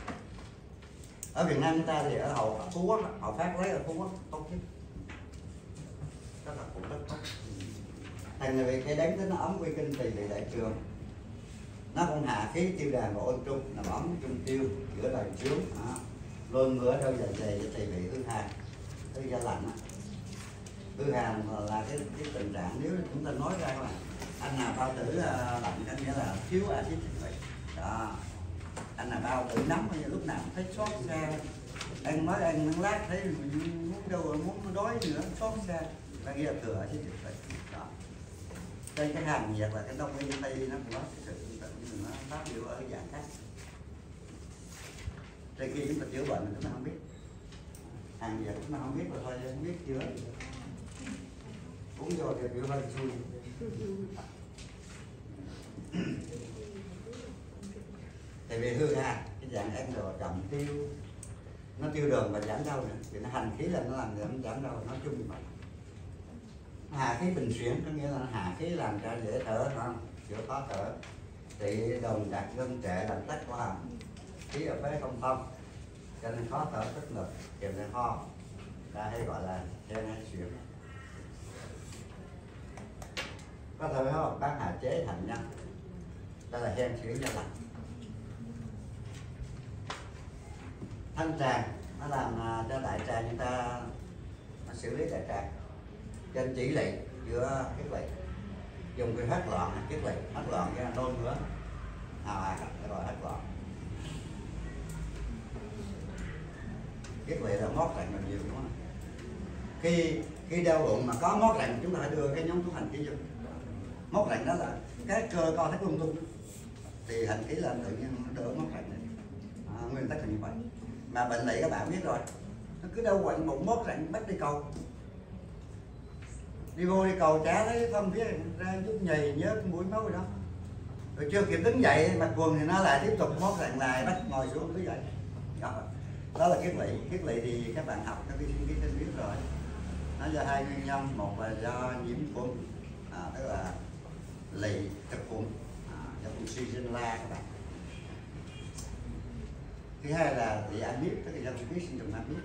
Ở Việt Nam chúng ta thì ở Phú Quốc, hầu phát lấy ở Phú Quốc tốt nhất, rất là cũng rất tốt. Thành vì cái đánh tính nó ấm quy kinh tỳ lệ đại trường, nó cũng hạ khí tiêu đàn và ôn trung, nằm ấm trung tiêu giữa đại trướng, lôi ngửa đâu dạ dày cho tỳ vị hư hàn, hư da lạnh. Hư hàn là cái tình trạng nếu chúng ta nói ra là anh nào bao tử lạnh có nghĩa là thiếu axit đó. Anh nào bao tử nóng lúc nào cũng thấy xót xa, anh mới ăn lát thấy muốn đâu muốn đói nữa xót xa, ta nghĩa là thừa axit đó. Đây cái hàng nhiệt là cái đông y tây nó cũng có cái sự tương tự nhưng nó phát biểu ở dạng khác. Đây khi chúng ta chữa bệnh chúng ta không biết, hàng nhiệt chúng ta không biết là thôi không biết chữa, uống vô thì biểu hơi xui. Tại vì hư hàn cái dạng ăn đồ chậm tiêu, nó tiêu đường và giảm đau nữa, thì nó hành khí là nó làm giảm đau, nói chung như vậy. Hạ khí bình xuyển có nghĩa là hạ khí làm cho dễ thở, không chữa khó thở. Thì đồng đạt gân trệ làm tắc của hàm, khí ở phế không thông, cho nên khó thở tức ngực, kèm theo ho, ta hay gọi là hen xuyển. Có thể không bác hạ chế thành nhân, đó là hen xuyển do lạnh. Thanh tràng nó làm cho đại tràng chúng ta nó xử lý đại tràng, trên chỉ lị giữa kiết lị, dùng cái hết loạn kiết lị, hết loạn cái nôn nữa, cái gọi hết loạn. Kiết lị là mót lạnh nhiều đúng không? Khi đau bụng mà có mót lạnh chúng ta phải đưa cái nhóm thuốc hành khí vô. Mót lạnh đó là cái cơ co thắt lung tung thì hành khí lên tự nhiên nó đỡ mót lạnh này. Nguyên tắc là như vậy. Mà bệnh lị các bạn biết rồi, nó cứ đau quạnh bụng mót lạnh bắt đi cầu, đi vô đi cầu chả thấy phân phía ra chút nhầy nhớ cái mũi máu rồi đó, rồi chưa kịp đứng dậy mặc quần thì nó lại tiếp tục mót lạnh lại bắt ngồi xuống cứ vậy đó là kiết lị thì các bạn học các vi sinh ký biết rồi, nó do hai nguyên nhân, một là do nhiễm khuẩn, tức là lị trực khuẩn, do Shigella các bạn. Thứ hai là lị amip, tức là do ký sinh trùng amip.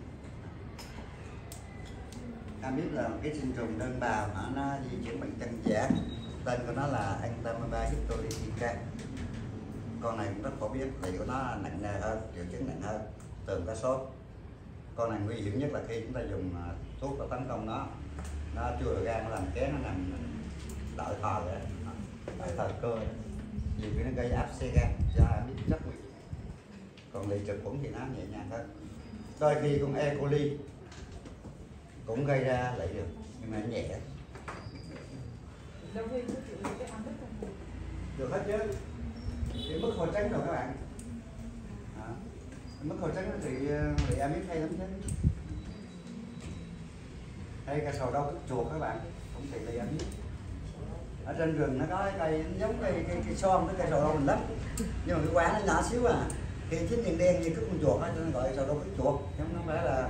Amip là một cái sinh trùng đơn bào mà nó di chuyển bằng chân giả, tên của nó là Entamoeba histolytica. Con này cũng rất phổ biến, lị của nó nặng nề hơn, triệu chứng nặng hơn, thường có sốt. Con này nguy hiểm nhất là khi chúng ta dùng thuốc và tấn công nó chưa được gan, nó làm kén, nó nằm đợi thò rồi, đợi thò cơ, nhiều khi nó gây áp xe gan, do amip rất nguy hiểm. Còn lị trực khuẩn thì nó nhẹ nhàng hơn. Đôi khi con E. coli cũng gây ra lị được nhưng mà nhẹ. Được hết chứ. Thì mức hồi trắng rồi các bạn. Mức hồi trắng thì lị amip hay lắm chứ. Đây cây sầu đâu chuột các bạn, cũng thì lị amip. Ở trên rừng nó có cái cây giống cây son với cây sầu đâu mình lắm, nhưng mà cái quả nó nhỏ xíu à, khi chín đen đen như cái con chuột á, cho nên gọi sầu đâu cái chuột, chứ không phải là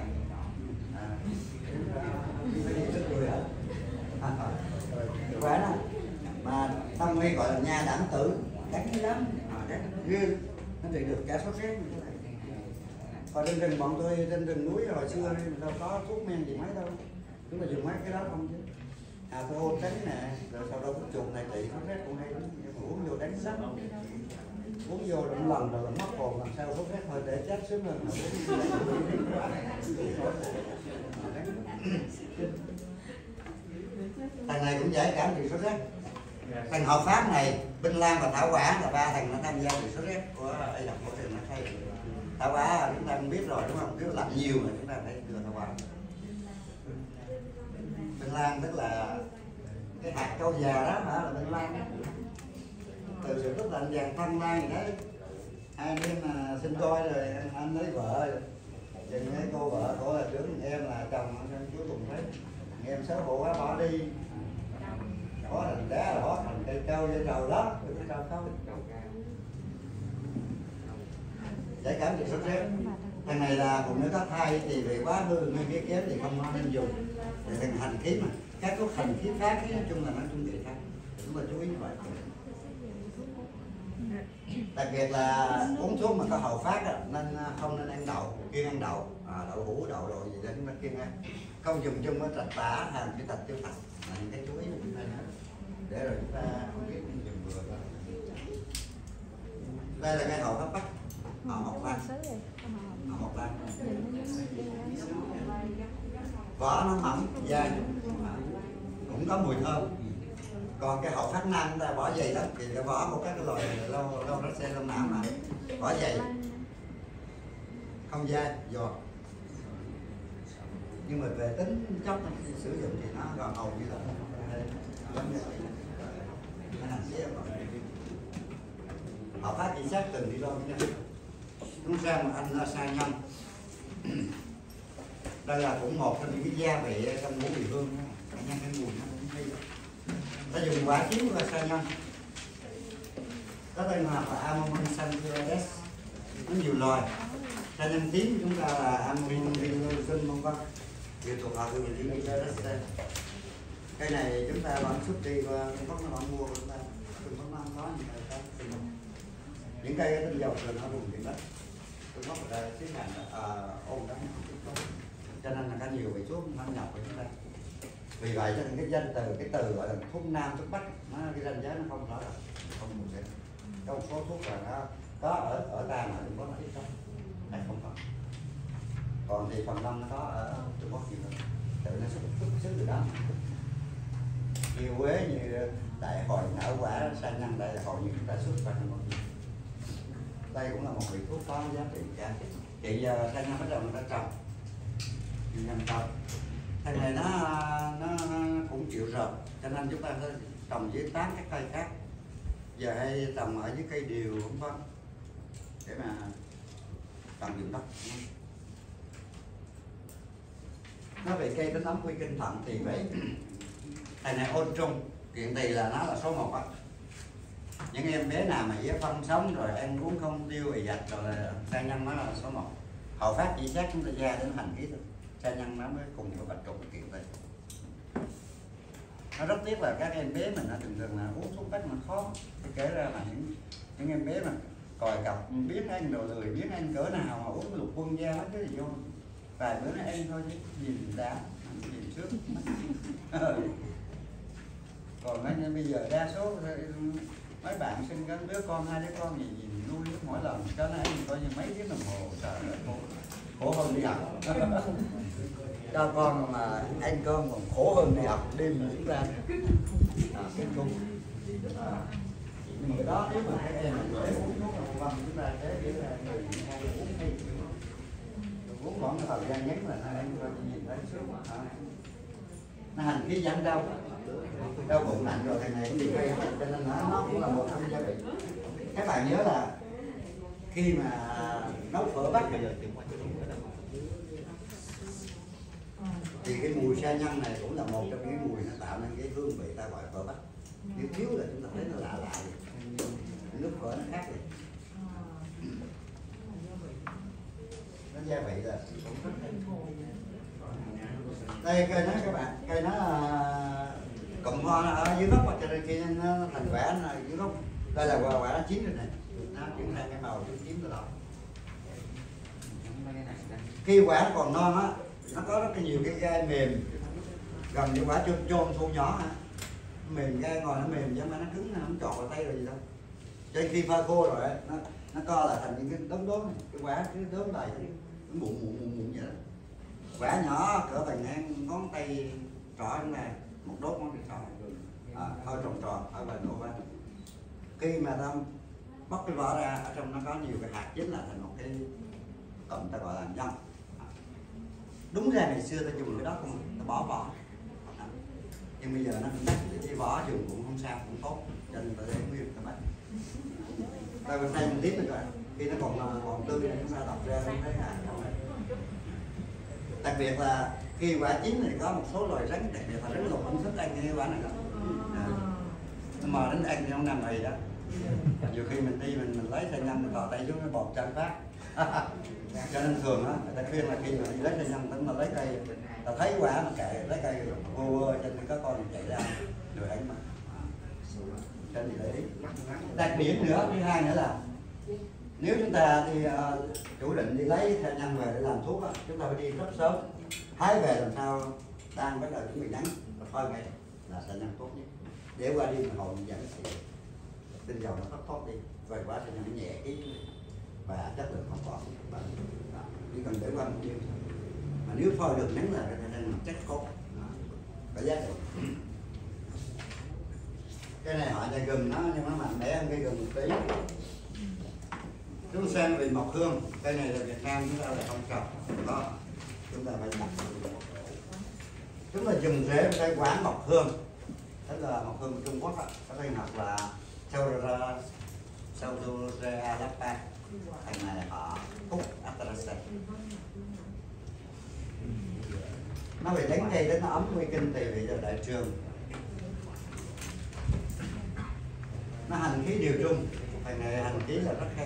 quả đó mà Đông y gọi là nha đảm tử, đắng lắm, ghê, nó trị được cả sốt rét. Còn trên rừng bọn tôi, trên rừng núi hồi xưa đâu có thuốc men gì mấy đâu, chúng ta dùng mấy cái đó không chứ. Tôi hôn tránh nè, rồi sau đó cái chuột này trị sốt rét cũng hay lắm, nhưng mà uống vô đánh sắp, uống vô một lần rồi là mất hồn, làm sao sốt rét thôi để chết sớm hơn. Thằng này cũng giải cảm trị sốt rét. Thằng hợp pháp này, Binh Lan và Thảo Quả là ba thằng nó tham gia trị sốt rét của y học cổ truyền nó thay. Thảo quả chúng ta cũng biết rồi đúng không? Cứ làm nhiều mà chúng ta thấy đưa thảo quả. Bên lan tức là cái hạt câu già đó hả, là bên lan. Từ sự tức là anh vàng thân lan gì đấy. Hai đêm mà sinh đôi rồi anh lấy vợ, chừng mấy cô vợ của là trưởng em là chồng anh chú Tùng thấy em xấu hổ quá bỏ đi, bỏ thành đá là bỏ thành cây trâu dây trầu đó, cây trầu không. Giải cảm thì sốt rét. Thằng này là phụ nữ có thai thì về quá hư nguyên khí kém thì không nên dùng. Thì thằng hành khí mà các thuốc hành khí khác nói chung là nó chung vị khác, chúng ta chú ý như vậy. Đặc biệt là uống thuốc mà có hậu phát đó, nên không nên ăn đậu, kiêng ăn đậu, đậu hũ, đậu đồ gì đó chúng ta kiêng ăn. Không dùng chung với trạch tả hay cái trạch tiêu thạch là những cái chú ý của chúng ta để rồi chúng ta không biết dùng vừa thôi. Đây là cây hậu phát bắc, họ mọc lan, họ mọc lan. Vỏ nó mỏng, dai, cũng có mùi thơm. Còn cái hậu phát nam chúng ta vỏ dày lắm, thì cái vỏ một cái loại lâu nó xe lâu não mà vỏ dày, không dai, giòn. Nhưng mà về tính chất sử dụng thì nó còn hầu như là họ phát chính xác từng đi đâu nha. Chúng ra mà anh ra sai nhân. Đây là cũng một trong những cái gia vị trong ngũ vị hương, nhân cái mùi nó cũng hay. Ta dùng quả chín và sa nhân. Có tên là Amoman Santiades. Nó nhiều loài. Sa nhân tím chúng ta là Amoman Santiades vân vân. Điều thuộc họ từ những cái cây này chúng ta vẫn xuất đi và không có bạn mua của chúng ta. Đừng có mang nó như vậy ta. Những cây tinh dầu là nó vùng tiền đất. Tôi móc ở đây xếp hàng ôn đó. Cho nên là có nhiều vị thuốc nó nhập của chúng ta. Vì vậy cho nên cái danh cái từ gọi là thuốc nam thuốc bắc nó cái danh giới nó không rõ ràng, không mù sẽ có một số thuốc là nó có ở ta mà Trung Quốc nó ít lắm, hay không có. Còn thì phần đông nó có ở Trung Quốc nhiều hơn, tự nó xuất xứ từ đó. Như Quế như đại hội nở quả sa nhân đây là hội như chúng ta xuất qua Trung Quốc. Đây cũng là một vị thuốc có giá trị cả. Hiện giờ sa nhân bắt đầu người ta trồng, nhân trồng. Thằng này nó cũng chịu rợp, cho nên chúng ta phải trồng với 8 các cây khác. Giờ hay trồng ở dưới cây điều cũng có để mà trồng dùng đất. Nó về cây tính ấm quy kinh thận thì phải thằng này ôn trung, kiện tỳ là nó là số 1 á. Những em bé nào mà dễ phân sống rồi ăn uống không tiêu ì dạch rồi là sa nhân nó là số 1. Hậu phát chỉ xác chúng ta ra đến hành khí thôi. Sa nhân nó mới cùng với bạch trục kiện tỳ. Nó rất tiếc là các em bé mình thường là uống thuốc bắc mà khó. Kể ra là những em bé mà còi cọc biết ăn đồ lười, biết ăn cỡ nào mà uống lục quân da hết cái gì vô. Vài bữa nó ăn thôi chứ nhìn đã, nhìn trước. Còn bây giờ đa số mấy bạn sinh có đứa con, 2 đứa con gì nuôi mỗi lần cho nó ăn coi như mấy tiếng đồng hồ, trời ơi khổ hơn đi học. Cho con mà ăn cơm còn khổ hơn đi học, đêm mà chúng ta cái cung. Nhưng mà cái đó nếu mà các em mà dễ uống thuốc là vâng chúng ta thế để là người hay uống hay uống khoảng thời gian ngắn là nó ăn coi nhìn thấy sướng mà nó hành khí giảm đau bụng nặng rồi thằng này cũng bị hay cho nên nó cũng là một trong gia vị. Các bạn nhớ là khi mà nấu phở bắc thì cái mùi sa nhân này cũng là một trong những mùi nó tạo nên cái hương vị ta gọi phở bắc. Nếu thiếu là chúng ta thấy nó lạ lạ vậy. Nước phở nó khác rồi. Nó gia vị là cũng rất hay. Đây cây nó các bạn, cây nó cụm hoa nó ở dưới gốc mà cho nên khi nó thành quả nó dưới gốc. Đây là quả nó chín rồi này, nó chuyển thành cái màu chín rồi đó. Khi quả nó còn non á, nó có rất nhiều cái gai mềm, gần như quả chôm thu nhỏ hả, mềm gai ngồi nó mềm chứ mà nó cứng, nó không trọt vào tay rồi gì đâu. Cho nên khi pha khô rồi nó co là thành những cái đốm đốm này, cái quả cứ đốm đầy, nó mụn vậy đó. Quả nhỏ cỡ bằng ngón tay trỏ như này, một đốt ngón tay trỏ, hơi tròn ở bên nổ ra. Khi mà ta bóc cái vỏ ra, ở trong nó có nhiều cái hạt chính là thành một còn ta gọi là nhân. Đúng ra ngày xưa ta dùng cái đó không, ta bỏ vỏ, nhưng bây giờ nó cũng đắt, cái vỏ dùng cũng không sao, cũng tốt, cho nên ta để nguyên các bạn. Rồi bên đây mình tiếp rồi, khi nó còn tươi thì chúng ta đọc ra thấy không này. Đặc biệt là khi quả chín thì có một số loài rắn, đặc biệt là rắn lục không thích ăn cái quả này đó. Mà đến ăn thì không nằm này đó. Nhiều khi mình đi mình lấy thanh nhân mình vào tay xuống nó bọt chân phát. Cho nên thường á người ta khuyên là khi mà đi lấy thanh nhân tính là lấy cây, ta thấy quả mà kệ lấy cây vô cho nên có con chạy ra rồi đánh mà. Cho nên để ý. Đặc biệt nữa, thứ hai nữa là nếu chúng ta đi chủ định đi lấy thanh nhân về để làm thuốc á, chúng ta phải đi rất sớm, hái về làm sao đang bắt đầu chuẩn bị nắng, thôi ngay là thanh nhân tốt nhất. Để qua đi mà hồi dẫn thì tinh dầu nó thấp thoát đi, vậy quả thanh nhân nó nhẹ cái và chất lượng không còn. Chỉ cần để qua một đêm thôi. Mà nếu phơi được nắng là cái thanh nhân chắc tốt, có giá trị. Cái này họ nhà gừng nó nhưng nó mạnh mẽ hơn cây gừng một tí. Chúng xem về mộc hương, cây này là Việt Nam chúng ta là không trồng, đó chúng ta phải đặt. Chúng ta dùng rễ cây quán mộc hương, tức là mộc hương của Trung Quốc á, có tên học là Saurorea lapa, thằng này họ hút Atarase. Nó bị đánh cây đến nó ấm nguy kinh thì bây giờ đại trường. Nó hành khí điều trung, thằng này hành khí là rất hay.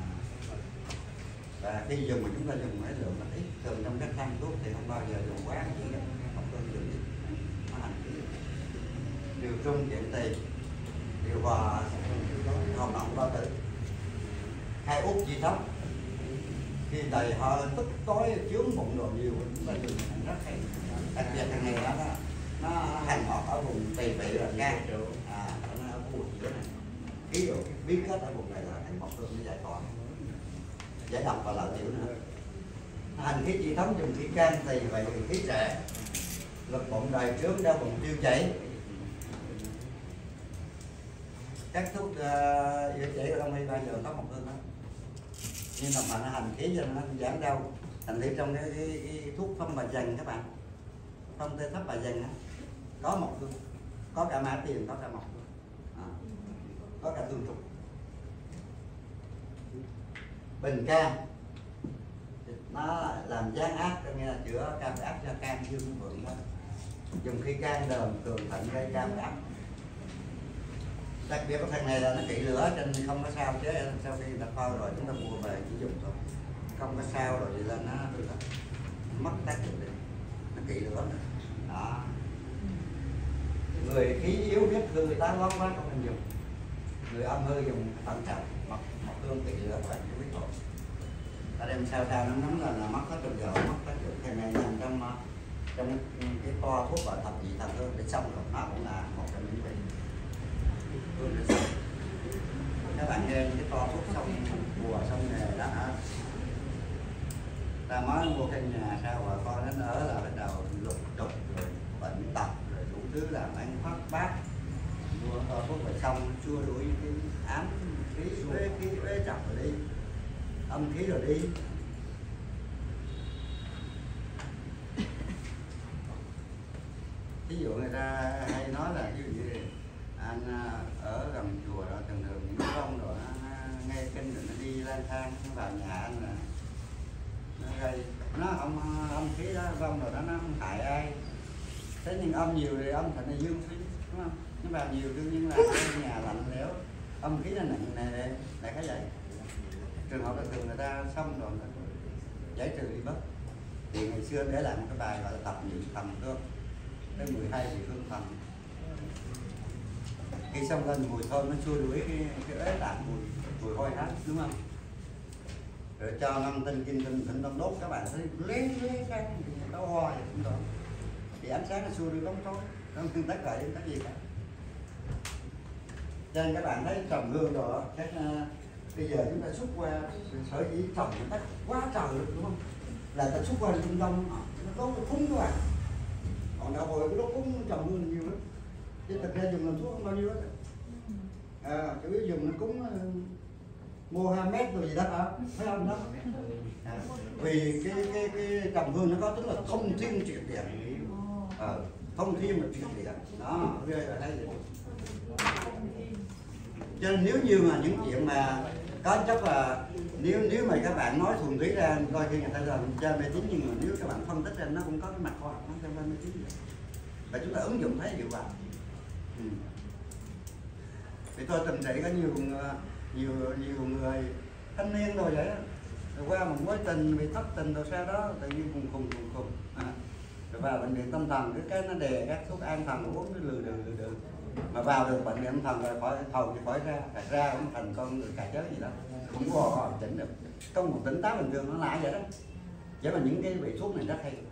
Và khi dùng mà chúng ta dùng cái lượng ít, thường trong các thang thuốc thì không bao giờ dùng quá chỉ không cần dùng ít. Nó hành khí điều trung kiện tỳ, điều hòa hoạt động bao tử, hai út chi thấp. Khi đầy hơi tức tối chướng bụng đồ nhiều chúng ta dùng rất hay. Đặc biệt thằng này nó hành hoạt ở vùng tỳ vị là gan, nó ở khu vực dưới này. Ví dụ bí kết ở vùng này là thành mộc hương để giải tỏa, giải độc và lợi tiểu nữa. Hành khí chi thống dùng khí can tỳ vậy khí trệ, lực bụng đầy trướng, đau bụng tiêu chảy. Các thuốc chữa chảy của đông y bây giờ có mộc hương đó, nhưng mà nó hành khí cho nó giảm đau. Thành thử trong cái thuốc phong bà dần các bạn, phong tê thấp bà dần có mộc hương, có cả mã tiền, có cả mộc hương, có cả tương trúc. Bình can nó làm gián áp, có nghĩa là chữa cam áp cho can dương vượng đó. Dùng khi can đờm cường thận gây cam áp. Đặc biệt cái thằng này là nó kỵ lửa cho nên không có sao, chứ sau khi đặt kho rồi chúng ta mua về chỉ dùng thôi, không có sao rồi thì lên nó mất tác dụng đi, nó kỵ lửa nữa. Đó. Người khí yếu huyết hư tá quá quá không nên dùng, người âm hư dùng thận trọng, mộc hương kỵ lửa phải biết thôi. Ở đây sao nó nóng là mất hết rồi, giờ mất tác dụng. Cái này nằm trong cái kho thuốc gọi thập nhị thần hương để xong rồi, nó cũng là một trong những vị hương để xong. Các bạn nghe những cái kho thuốc xong bùa xong nghề đó hả? Ta mới mua căn nhà sao bà con đến ở là bắt đầu lục trục rồi bệnh tật rồi đủ thứ làm ăn phát bát. Mua kho thuốc rồi xong xua đuổi cái ám khí uế chọc rồi đi, âm khí rồi đi. Ví dụ người ta hay nói là ví dụ như anh ở gần chùa đó thường thường những ông rồi nghe kinh rồi nó đi lang thang nó vào nhà anh là nó gây nó âm khí đó vong rồi đó, nó không hại ai. Thế nhưng âm nhiều thì âm thành là dương khí, đúng không? Nó vào nhiều đương nhiên là nhà lạnh lẽo, âm khí nó nặng nề là cái vậy. Trường hợp là thường người ta xong rồi giải trừ đi bớt. Thì ngày xưa để lại một cái bài gọi là thập nhị thần hương, tới 12 vị hương thần. Khi xong lên mùi thơm nó xua đuổi cái ế tạng mùi hôi hám, đúng không? Rồi cho năm tinh kim tinh đông đốt, các bạn thấy lén cái đó hoa vậy cũng được. Thì ánh sáng nó xua đi bóng tối, không tương tác lại đến cái gì cả. Cho nên các bạn thấy trồng hương rồi chắc bây giờ chúng ta xúc qua sở dĩ trồng một cách quá trời luôn, đúng không? Là ta xúc qua trung tâm nó có cúng các bạn. Còn đạo hồi nó cúng trồng hương nhiều lắm, chứ thật ra dùng làm thuốc không bao nhiêu hết. Chủ yếu dùng nó cúng Mohammed rồi gì đó hả, thấy không đó? Vì cái trầm hương nó có tức là thông thiên triệt địa, thông thiên mà triệt địa đó, ở đây. Cho nên nếu như mà những chuyện mà có chắc là nếu mà các bạn nói thuần túy ra coi khi người ta làm cha mê tín, nhưng mà nếu các bạn phân tích ra nó cũng có cái mặt khoa học trong cha mê tín và chúng ta ứng dụng thấy hiệu quả. Thì tôi từng thấy có nhiều người thanh niên rồi vậy đó, rồi qua một mối tình bị thất tình rồi sau đó tự nhiên khùng rồi vào bệnh viện tâm thần, cái nó đè các thuốc an thần uống cái lừ đừ mà vào được bệnh viện tâm thần rồi khỏi thầu thì khỏi ra cũng thành con người cà chớn gì đó, không có tỉnh được, có một tỉnh táo bình thường nó lại vậy đó. Chứ mà những cái vị thuốc này rất hay.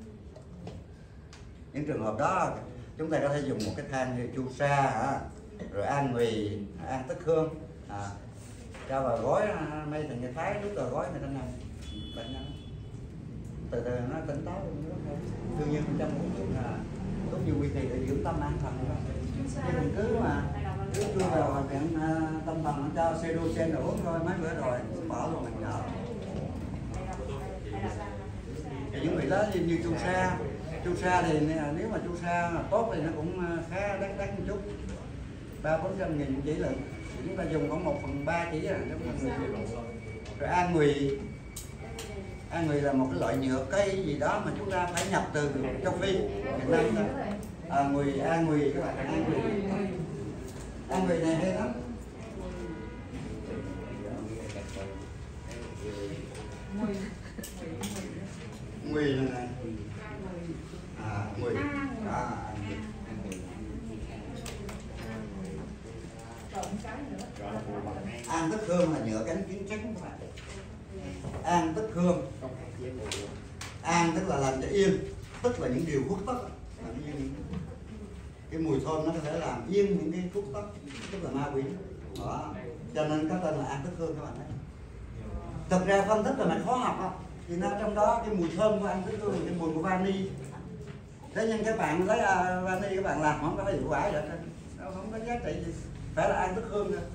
Những trường hợp đó chúng ta có thể dùng một cái thang như chu sa, rồi an ngùy, an tức hương, cho vào gói mây thành cái thái, lúc rồi gói người ta nằm bệnh nhân từ từ nó tỉnh táo. Đương nhiên trong uống thuốc là thuốc như quy thì để dưỡng tâm an thần, chứ mình cứ đưa vào bệnh viện tâm thần nó cho Sedochen rồi uống thôi mấy bữa rồi bỏ luôn mình nhờ. Thì những vị đó như chu sa thì nếu mà chu sa tốt thì nó cũng khá đắt một chút, 300-400 nghìn chỉ lượng, chúng ta dùng khoảng 1/3 chỉ là rồi an ngùy là một cái loại nhựa cây gì đó mà chúng ta phải nhập từ châu Phi, Việt Nam ta. An ngùy các bạn, an ngùy này hay lắm. Ngùy này, ngùy, an tức hương là nhựa cánh kiến trắng các bạn. An tức hương, an tức là làm cho yên, tức là những điều hút tất, cái mùi thơm nó có thể làm yên những cái hút tất, tức là ma quỷ đó. Cho nên có tên là an tức hương các bạn thấy. Thực ra phân tích là mày khó học không? Thì nó trong đó cái mùi thơm của an tức hương, cái mùi của vani. Thế nhưng các bạn lấy vani các bạn làm không có hiệu quả gì hết, nó không có giá trị gì, phải là an tức hương thôi.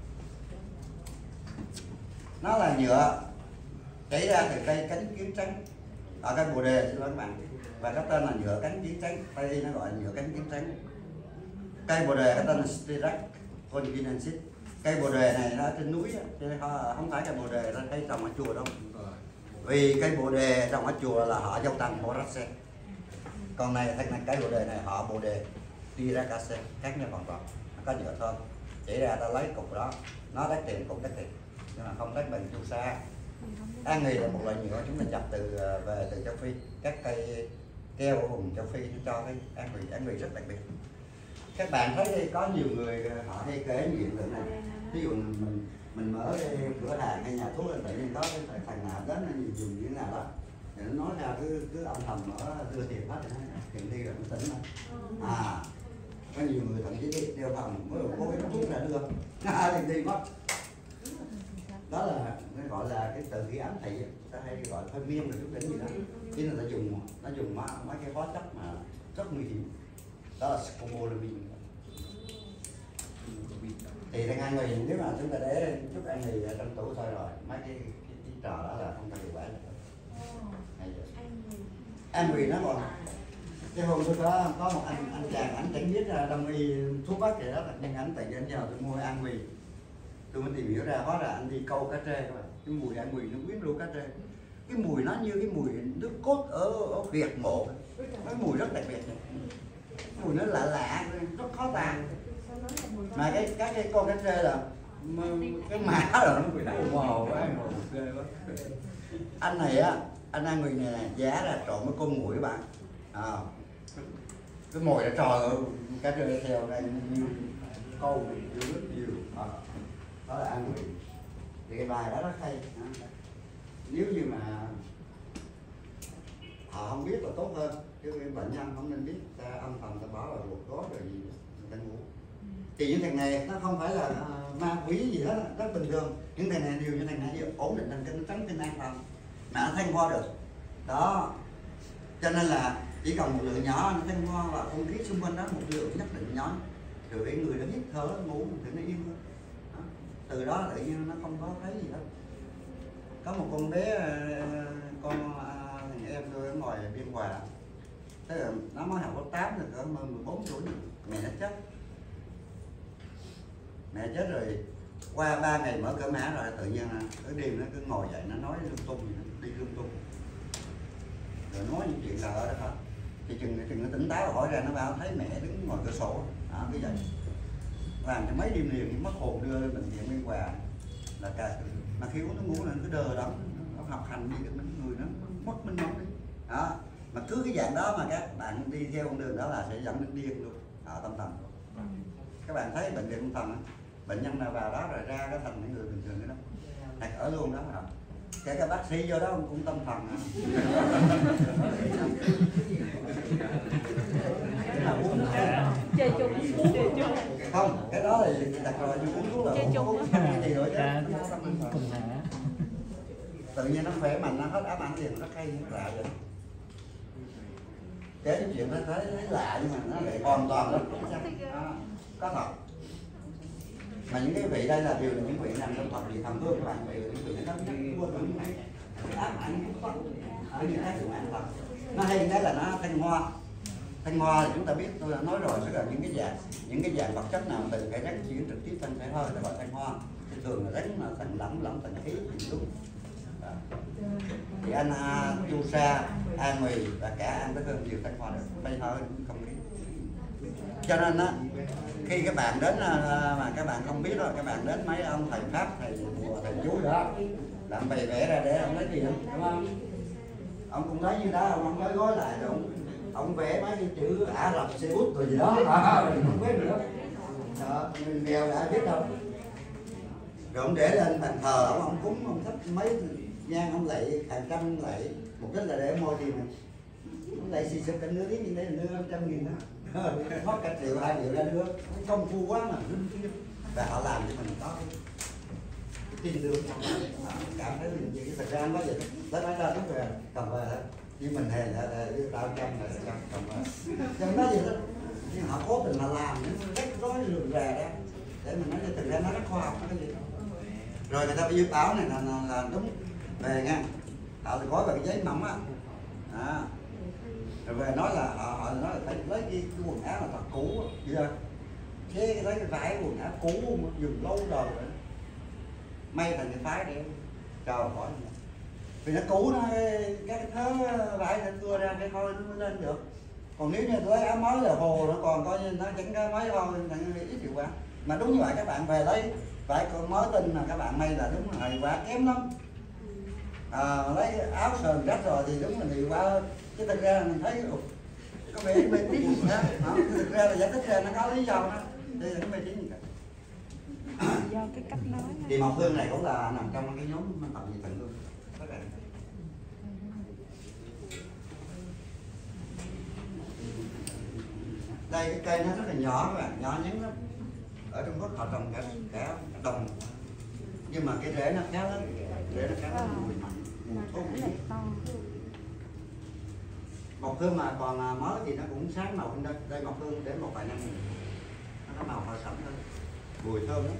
Nó là nhựa chảy ra từ cây cánh kiến trắng ở cây bồ đề, xin lỗi các bạn, và cái tên là nhựa cánh kiến trắng, Tây y nó gọi là nhựa cánh kiến trắng. Cây bồ đề cái tên là Styrax conkinensis. Cây bồ đề này nó ở trên núi, chứ không phải cây bồ đề nó hay trồng ở chùa đâu. Vì cây bồ đề trồng ở chùa là họ dâu tầng Borace, còn này thành cây bồ đề này họ bồ đề Styracaceae, khác nhau hoàn toàn. Nó có nhựa thơm, chỉ ra ta lấy cục đó, nó đắt tiền cũng đắt tiền, nhưng mà không đắt bằng chu sa. An ngùy là một loại nhựa chúng ta nhập về từ châu Phi, các cây keo ở vùng châu Phi nó cho cái an ngùy rất đặc biệt. Các bạn thấy có nhiều người họ hay kể những hiện tượng này, ví dụ mình mở cái cửa hàng hay nhà thuốc tự nhiên có cái thằng nào đến nó dùng như thế nào đó thì nó nói ra cứ âm thầm mở đưa tiền hết rồi tiền đi rồi nó tỉnh rồi. Có nhiều người thậm chí đi đeo phòng mới cô ấy thuốc ra đưa tiền đi mất. Đó là nó gọi là cái từ khí ám thị, ta hay gọi thôi miên rồi chút đỉnh gì đó, chứ là nó dùng mấy cái hóa chất mà rất nguy hiểm, đó là scopolamine. Thì thằng an ngùy nếu mà chúng ta để chút an ngùy trong tủ thôi rồi mấy cái trò đó là không có hiệu quả được. An ngùy nó còn cái hôm tôi có một anh chàng ảnh chẳng biết là đông y thuốc bắc vậy đó, nhưng ảnh tại anh nhờ tôi mua an ngùy, tôi mới tìm hiểu ra hóa ra anh đi câu cá trê các bạn. Cái mùi an ngùy nó quyến rũ cá trê, cái mùi nó như cái mùi nước cốt ở huyệt mộ, cái mùi rất đặc biệt này. Mùi nó lạ rất khó tàn, mà cái con cá trê là cái mã rồi nó màu quá, ghê quá. Anh này á, anh an ngùy này giá là trộn với con muỗi các bạn, cái mồi đã trò rồi cá trê theo đây nhiều câu rất nhiều. Đó là an ngùy. Thì cái bài đó rất hay. Nếu như mà họ không biết là tốt hơn, chứ bệnh nhân không nên biết, ta âm thầm ta bỏ vào một gói rồi gì người ta ngủ. Thì những thằng này nó không phải là ma quỷ gì hết, rất bình thường. Những thằng này đều như thằng này ổn định thần kinh, tránh kinh an thần mà nó thanh qua được. Đó. Cho nên là chỉ cần một lượng nhỏ nó thanh qua và không khí xung quanh đó một lượng nhất định nhỏ, rồi cái người nó hít thở ngủ thì nó yên hơn. từ đó tự nhiên nó không có thấy gì hết. Có một con bé, con thằng em tôi ở ngoài Biên Hòa, thế là nó mới học lớp 8 rồi, cỡ 14 tuổi, mẹ nó chết. Mẹ chết rồi, qua 3 ngày mở cỡ mã rồi tự nhiên cái đêm nó cứ ngồi dậy nó nói lung tung, đi lung tung, rồi nói những chuyện sợ đó hả? Thì chừng nó tỉnh táo hỏi ra nó bảo thấy mẹ đứng ngoài cửa sổ, cái vậy làm cho mấy đêm liền mất hồn, đưa lên bệnh viện Biên Hòa là cả mà khi uống nó ngủ là nó cứ đờ đẫn, nó học hành đi cái người nó mất minh mẫn đi đó. Mà cứ cái dạng đó mà các bạn đi theo con đường đó là sẽ dẫn đến điên luôn, tâm thần. Các bạn thấy bệnh viện tâm thần, bệnh nhân nào vào đó rồi ra cái thành những người bình thường cái đó, hoặc ở luôn đó hả? Kể cả bác sĩ vô đó cũng tâm thần à. Chơi chung. Không, cái đó thì đặt rồi như uống thuốc là uống gì rồi chứ. Cùng hả? Tự nhiên nó khỏe mạnh, nó hết ám ảnh liền, nó hay lạ vậy. Cái chuyện nó thấy lạ nhưng mà nó lại hoàn toàn đó, có thật. Mà những cái vị đây là đều là những vị nằm trong Phật vị thần thương các bạn, vì những vị nó mua được những cái ám ảnh của Phật ở những cái sự an Phật. Nó hay cái là nó thanh hoa. Thanh hoa thì chúng ta biết, tôi đã nói rồi, tức là những cái dạng vật chất nào từ cái rắn chuyển trực tiếp thành thể hơi là gọi thanh hoa. Thì thường là rắn là thành lỏng thành khí đúng. Thì anh chu sa, an mì và cả ăn tới hơn nhiều thanh hoa được, bay hơi không khí. Cho nên á, khi các bạn đến mà các bạn không biết rồi, các bạn đến mấy ông thầy pháp, thầy chú đó, làm bày vẽ ra để ông lấy tiền, đúng không? Ông cũng lấy như đó, ông mới gói lại rồi ông vẽ mấy cái chữ Ả Rập Xê Út rồi gì đó, mình không biết nữa. Đó, mình nghèo đã biết đâu. Rồi ông để lên bàn thờ, ông cúng, ông thắp mấy nhang, ông lạy hàng trăm lạy, mục đích là để mua tiền. Ông lạy xì xịt nửa tiếng như thế là đưa 100.000 đó. Mất cả triệu 2 triệu ra đưa, công phu quá mà linh thiêng, và họ làm cho mình có cái tin tưởng, cảm thấy mình gì thật ra nói vậy đó, nói ra lúc về cầm về đó, nhưng mình hề là tao trăm là trăm cầm về, chẳng nói gì đó, nhưng họ cố tình là làm những rắc rối lường rà ra để mình nói cho thực ra nó rất khoa học nó cái gì đó. Rồi người ta phải dự báo này là đúng về nha, họ thì gói vào cái giấy mỏng á. Rồi về nói là họ nói là phải lấy cái quần áo mà thật cũ chưa, thế lấy cái vải quần áo cũ dùng lâu rồi may thành cái phái để chờ khỏi, vì nó cũ nó cái thớ vải nó cưa ra cái thôi nó mới lên được. Còn nếu như lấy áo mới là hồ nó còn coi như nó chẳng có mấy thôi, chẳng ít hiệu quả. Mà đúng như vậy, các bạn về lấy vải con mới tinh mà các bạn may là đúng là hiệu quả kém lắm. Lấy áo sờn rách rồi thì đúng là hiệu quả, chứ thực ra mình thấy có vẻ mê tín gì đó, thực ra là giải thích ra nó có lý do đó, đây là cái mê tín gì cả. Do cái cách nói này. Thì mộc hương này cũng là nằm trong cái nhóm tầm dị thần luôn. Đây cái cây nó rất là nhỏ các bạn, nhỏ nhắn lắm. Ở Trung Quốc họ trồng cả đồng, nhưng mà cái rễ nó khá lớn, rễ nó khá lớn, mùi mặn, mùi thơm. Mộc hương mà còn mới thì nó cũng sáng màu hơn đây. Đây mộc hương để một vài năm nó có màu hơi sẫm hơn, mùi thơm lắm.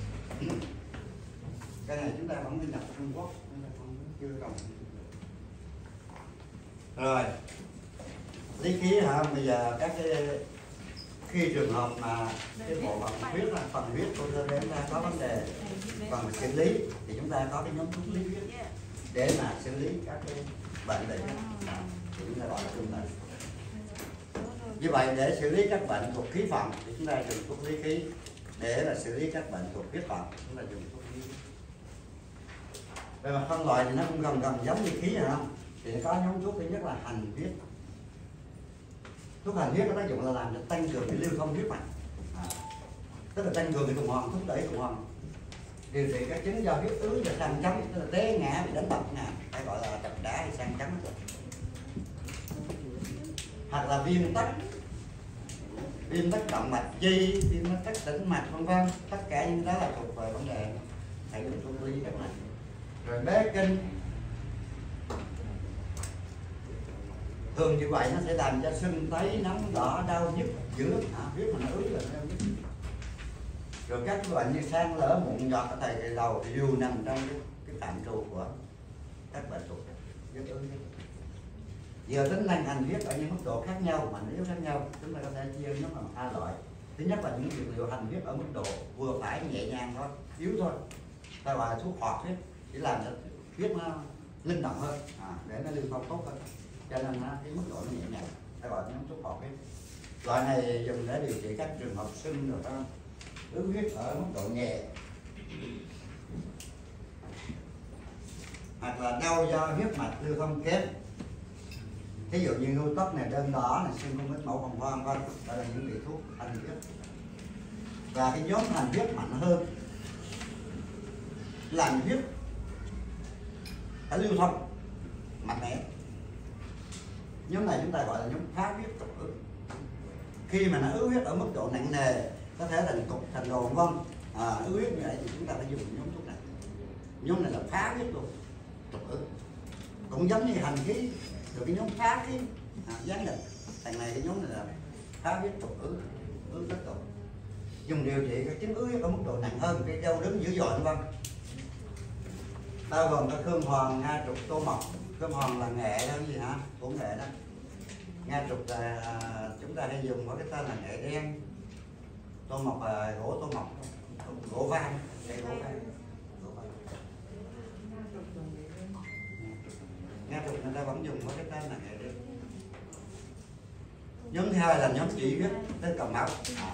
Cái này chúng ta vẫn đi nhập Trung Quốc nên là còn chưa trồng. Rồi lý khí hả? Bây giờ các cái khi trường hợp mà cái bộ phận huyết là phần huyết của cơ thể chúng ta có vấn đề phần xử lý thì chúng ta có cái nhóm thuốc lý huyết để mà xử lý các cái bệnh này, thì chúng ta gọi là trung bệnh. Như vậy để xử lý các bệnh thuộc khí phần thì chúng ta dùng thuốc lý khí, để là xử lý các bệnh thuộc huyết phần chúng ta dùng thuốc lý. Về mặt phân loại thì nó cũng gần giống như khí hả? Thì nó có nhóm thuốc thứ nhất là hành huyết. Thuốc hành huyết có tác dụng là làm cho tăng cường cái lưu thông huyết mạch, tức là tăng cường cái tuần hoàn, thúc đẩy tuần hoàn, điều trị các chứng do huyết ứ và sang chấn, tức là té ngã bị đánh bật nè, hay gọi là đập đá hay sang chấn, hoặc là viêm tắc động mạch chi, viêm tắc tĩnh mạch vân vân, tất cả những đó là thuộc về vấn đề hãy dùng thuốc lý các này. Rồi bế kinh thường như vậy nó sẽ làm cho sưng tấy, nóng đỏ, đau nhức, dữ lắm, huyết mà nó ứ là đau nhức. Rồi các bệnh như sang lỡ mụn nhọt ở thầy đầu thì đều nằm trong cái phạm trù của các bệnh thuộc huyết ứ. Giờ tính năng hành huyết ở những mức độ khác nhau, mạnh yếu khác nhau, chúng ta có thể chia nó bằng 2 loại. Thứ nhất là những dược liệu hành huyết ở mức độ vừa phải, nhẹ nhàng thôi, yếu thôi, ta gọi là thuốc hoạt huyết, chỉ làm cho huyết nó linh động hơn, để nó lưu thông tốt hơn, cho nên cái mức độ nó nhẹ nhàng, ta gọi nhóm thuốc hoạt huyết. Loại này dùng để điều trị các trường hợp sưng rồi đó, ứ huyết ở mức độ nhẹ, hoặc là đau do huyết mạch lưu thông kém. Ví dụ như ngưu tóc này, đơn đỏ này, sưng không ít mẫu hồng hoang vân, đây là những vị thuốc hành huyết. Và cái nhóm hành huyết mạnh hơn, làm huyết phải lưu thông mạnh mẽ. Nhóm này chúng ta gọi là nhóm phá huyết trục ứ. Khi mà nó ứ huyết ở mức độ nặng nề, có thể thành cục, thành đồ vân, ứ huyết như vậy thì chúng ta phải dùng nhóm thuốc này. Nhóm này là phá huyết luôn, trục ứ. Cũng giống như hành khí, rồi cái nhóm phá khí, gián định. Thằng này cái nhóm này là phá huyết trục ứ, ứ rất tục. Dùng điều trị các chứng ứ huyết ở mức độ nặng hơn, cái đau đớn dữ dội vân. Bao gồm các khương hoàng, nga trục, tô mộc. Khương hoàng là nghệ đó, cái gì hả? Của nghệ đó. Nga trục là chúng ta hay dùng có cái tên là nghệ đen. Tô mộc là gỗ tô mộc, gỗ vang, cây gỗ vang. Nga trục người ta vẫn dùng có cái tên là nghệ đen. Nhóm thứ hai là nhóm chỉ huyết, tên cầm máu.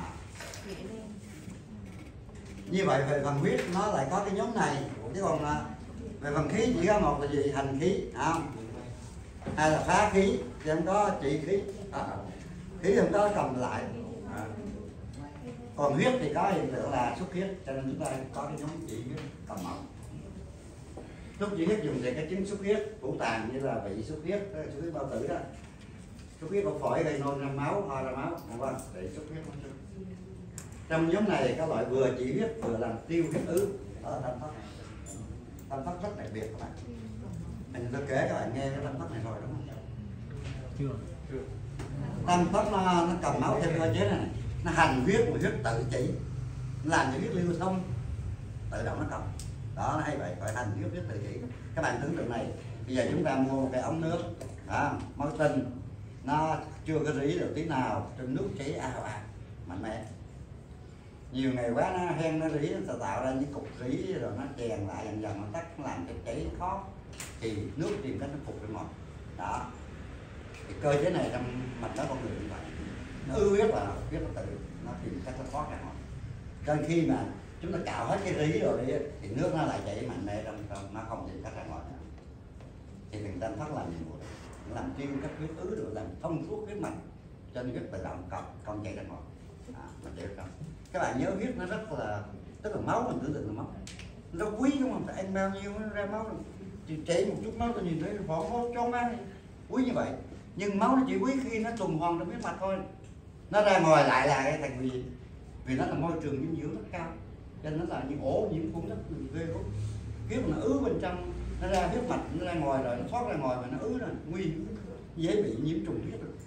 Như vậy về phần huyết nó lại có cái nhóm này, chứ còn về phần khí chỉ có một là gì? Hành khí, không? Hay là phá khí, thì không có trị khí, khí không có cầm lại. Còn huyết thì có hiện tượng là xuất huyết, cho nên chúng ta có cái nhóm chỉ huyết cầm máu. Thuốc chỉ huyết dùng để cái chứng xuất huyết phủ tàn như là vị xuất huyết bao tử đó, xuất huyết của phổi gây nôn ra máu, ho ra máu, đúng không? Để xuất huyết. Trong nhóm này các loại vừa chỉ huyết vừa làm tiêu huyết ứ ở tâm thất này. Tâm thất rất đặc biệt các bạn. Mình tôi kể các bạn nghe cái tâm thất này rồi đúng không? Chưa. Tâm thất nó cầm máu theo cơ chế này, nó hành huyết mà huyết tự chỉ, làm cho huyết lưu thông tự động nó cầm. Đó nó hay vậy, phải hành huyết tự chỉ. Các bạn tưởng tượng này, bây giờ chúng ta mua một cái ống nước, máu tinh, nó chưa có rỉ được tí nào, trên nước chảy ào ào, mạnh mẽ. Nhiều ngày quá nó hen nó rỉ, nó tạo ra những cục rỉ rồi nó chèn lại dần dần nó tắt, nó làm cho chảy khó, thì nước tìm cách nó phục ra ngoài. Đó, thì cơ chế này trong mạch đó con người như vậy, nó ư huyết là huyết nó tự nó tìm cách nó thoát ra ngoài. Cho nên khi mà chúng ta cạo hết cái rỉ rồi đi thì nước nó lại chảy mạnh mẽ trong nó không tìm cách ra ngoài nữa. Thì mình tâm thất làm nhiệm vụ đó, nó làm tiêu các huyết ứ rồi làm thông suốt huyết mạch, cho nên huyết tự động không chảy ra ngoài, nó chảy ra. Các bạn nhớ huyết nó rất là, tức là máu mình tưởng tượng là máu nó quý đúng không? Phải ăn bao nhiêu nó ra máu, chỉ chảy một chút máu tôi nhìn thấy phỏ hốt cho ăn quý như vậy. Nhưng máu nó chỉ quý khi nó tuần hoàn trong huyết mạch thôi, nó ra ngoài lại là cái thành vì nó là môi trường dinh dưỡng rất cao, cho nên nó là những ổ nhiễm khuẩn rất ghê gớm. Huyết nó ứ bên trong, nó ra huyết mạch, nó ra ngoài rồi nó thoát ra ngoài và nó ứ rồi nguy hiểm, dễ bị nhiễm trùng huyết được.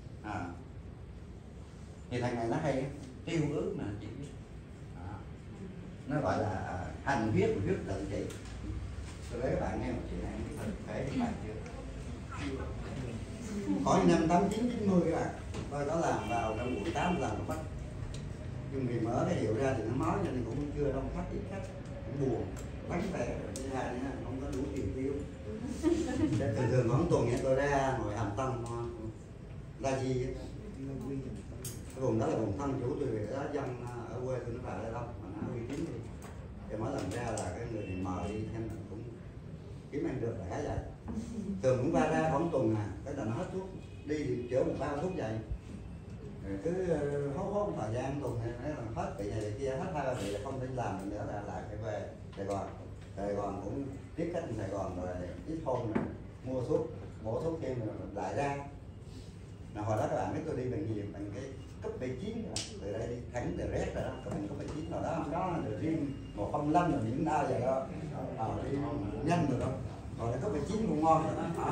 Thì thằng này nó hay tiêu ứ mà chỉ nó gọi là hành huyết và huyết tự trị. Tôi lấy các bạn nghe một chuyện này thực thể các bạn chưa? Hỏi năm 89, 90 các bạn, tôi có làm vào trong quận 8 làm nó bắt. Nhưng vì mở cái hiệu ra thì nó nói cho nên cũng chưa đông khách, ít khách, cũng buồn, bánh bè rồi thứ hai nữa không có đủ tiền tiêu. Thường thường khoảng tuần tôi ra ngồi Hàm Tân ra gì cái vùng đó là vùng thân chủ tôi, về đó dân ở quê tôi nó vào đây đâu mà nó uy tín đi, thì mỗi lần ra là cái người thì mời đi thêm mình cũng kiếm ăn được là cái vậy. Thường cũng ra khoảng tuần cái là nó hết thuốc, đi thì chữa một bao thuốc vậy, rồi cứ hốt thời gian tuần này nó là hết vị này vị kia, hết 2-3 vị là không thể làm được nữa, là lại phải về Sài Gòn cũng tiếp khách Sài Gòn rồi ít hôm nữa mua thuốc bổ thuốc thêm rồi lại ra. Mà hồi đó các bạn biết tôi đi bệnh viện bằng cái cấp B9 từ đây đi thẳng từ Red rồi đó, các bạn cấp B9 rồi đó, không có được riêng 105 rồi những đau vậy đó, đi nhanh rồi đó, còn cái cấp B9 cũng ngon rồi đó.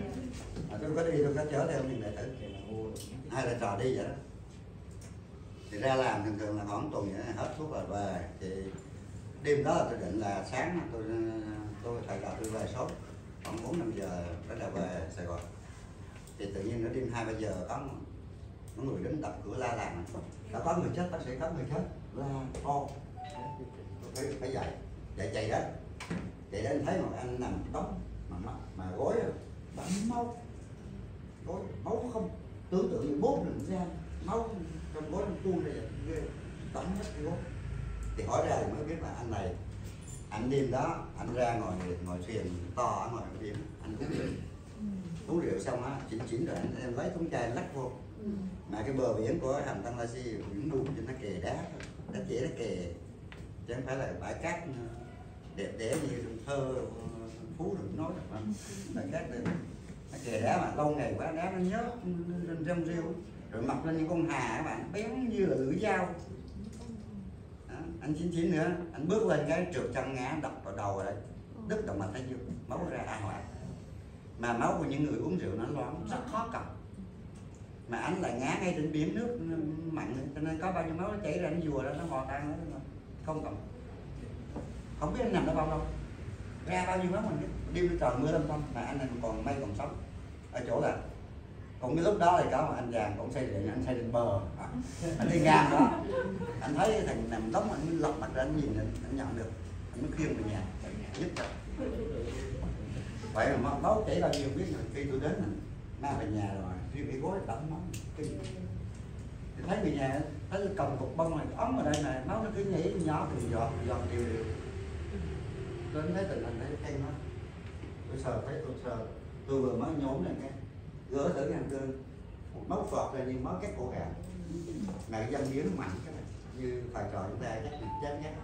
Tôi có đi tôi có chở theo những đệ tử, hai là trò đi vậy đó. Thì ra làm thường thường là khoảng tuần vậy hết thuốc là về. Thì đêm đó là tôi định là sáng tôi phải gọi tôi về sớm khoảng 4-5 giờ đó là về Sài Gòn. Thì tự nhiên nó đêm 2-3 giờ có người đến đập cửa la làng, đã có người chết, bác sĩ có người chết, la to. Tôi phải dậy chạy đến thấy một anh nằm đóng mà gối đẫm máu, gối máu không tưởng tượng như bốt đựng ra máu trong gối nó tuôn ra vậy, đẫm hết cái gối. Thì hỏi ra thì mới biết là anh này, anh đêm đó anh ra ngồi thuyền to ở ngoài biển, anh uống rượu xong á, chỉnh rồi anh lấy thúng chai lắc vô. Mà cái bờ biển của hầm Tăng La Si biển buông cho nó kè đá chỉ nó kè, chứ không phải là bãi cát đẹp đẽ như thơ Phú đừng nói được không. Bãi cát đẹp, nó kè đá mà lâu ngày quá đá nó nhớt râm rêu rồi mọc lên những con hà các bạn, bén như là lưỡi dao. Đó, anh chín nữa, anh bước lên cái trượt chân ngã đập vào đầu rồi đấy, đứt động mạch thái dương, máu ra a hoại. Mà máu của những người uống rượu nó loãng rất khó cầm. Mà anh lại ngã ngay trên biển nước mặn, cho nên có bao nhiêu máu nó chảy ra nó dùa ra nó mò tan nó không cầm. Không biết anh nằm đó bao lâu, ra bao nhiêu máu mình biết. Đêm trời mưa lâm thâm mà anh này còn may còn sống ở chỗ là cũng cái lúc đó thì có một anh chàng cũng xây điện, anh xây điện bờ anh đi ngang đó, anh thấy thằng nằm đóng, anh lật mặt ra anh nhìn anh nhận được, anh mới khuyên về nhà giúp cho. Vậy mà máu chảy bao nhiêu biết rồi. Khi tôi đến mình mang về nhà rồi riêng cái gối đẫm máu thì thấy người nhà thấy cầm cục bông này ống ở đây này, máu nó cứ nhảy nhỏ từng giọt đều. Tôi thấy tình hình thấy cay máu, tôi sờ tôi vừa mới nhổm này cái gỡ thử ngăn cơn máu phọt ra như máu các cổ gà. Mà cái dâm miếng mạnh cái này như phải trò chúng ta chắc chết nhát.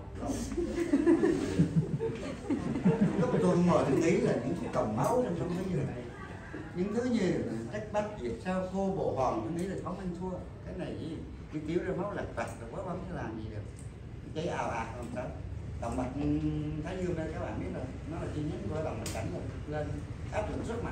Lúc tôi ngồi tôi nghĩ là những cầm máu trong không như này, những thứ như trách bách việc sao khô bộ hòn, tôi nghĩ là không ăn thua. Cái này gì cái tiểu ra máu lặt vặt rồi quá bấm cái làm gì được, cháy ào ạt không sao. Động mạch thái dương đây các bạn biết rồi, nó là chi nhánh của động mạch cảnh rồi, lên áp lực rất mạnh.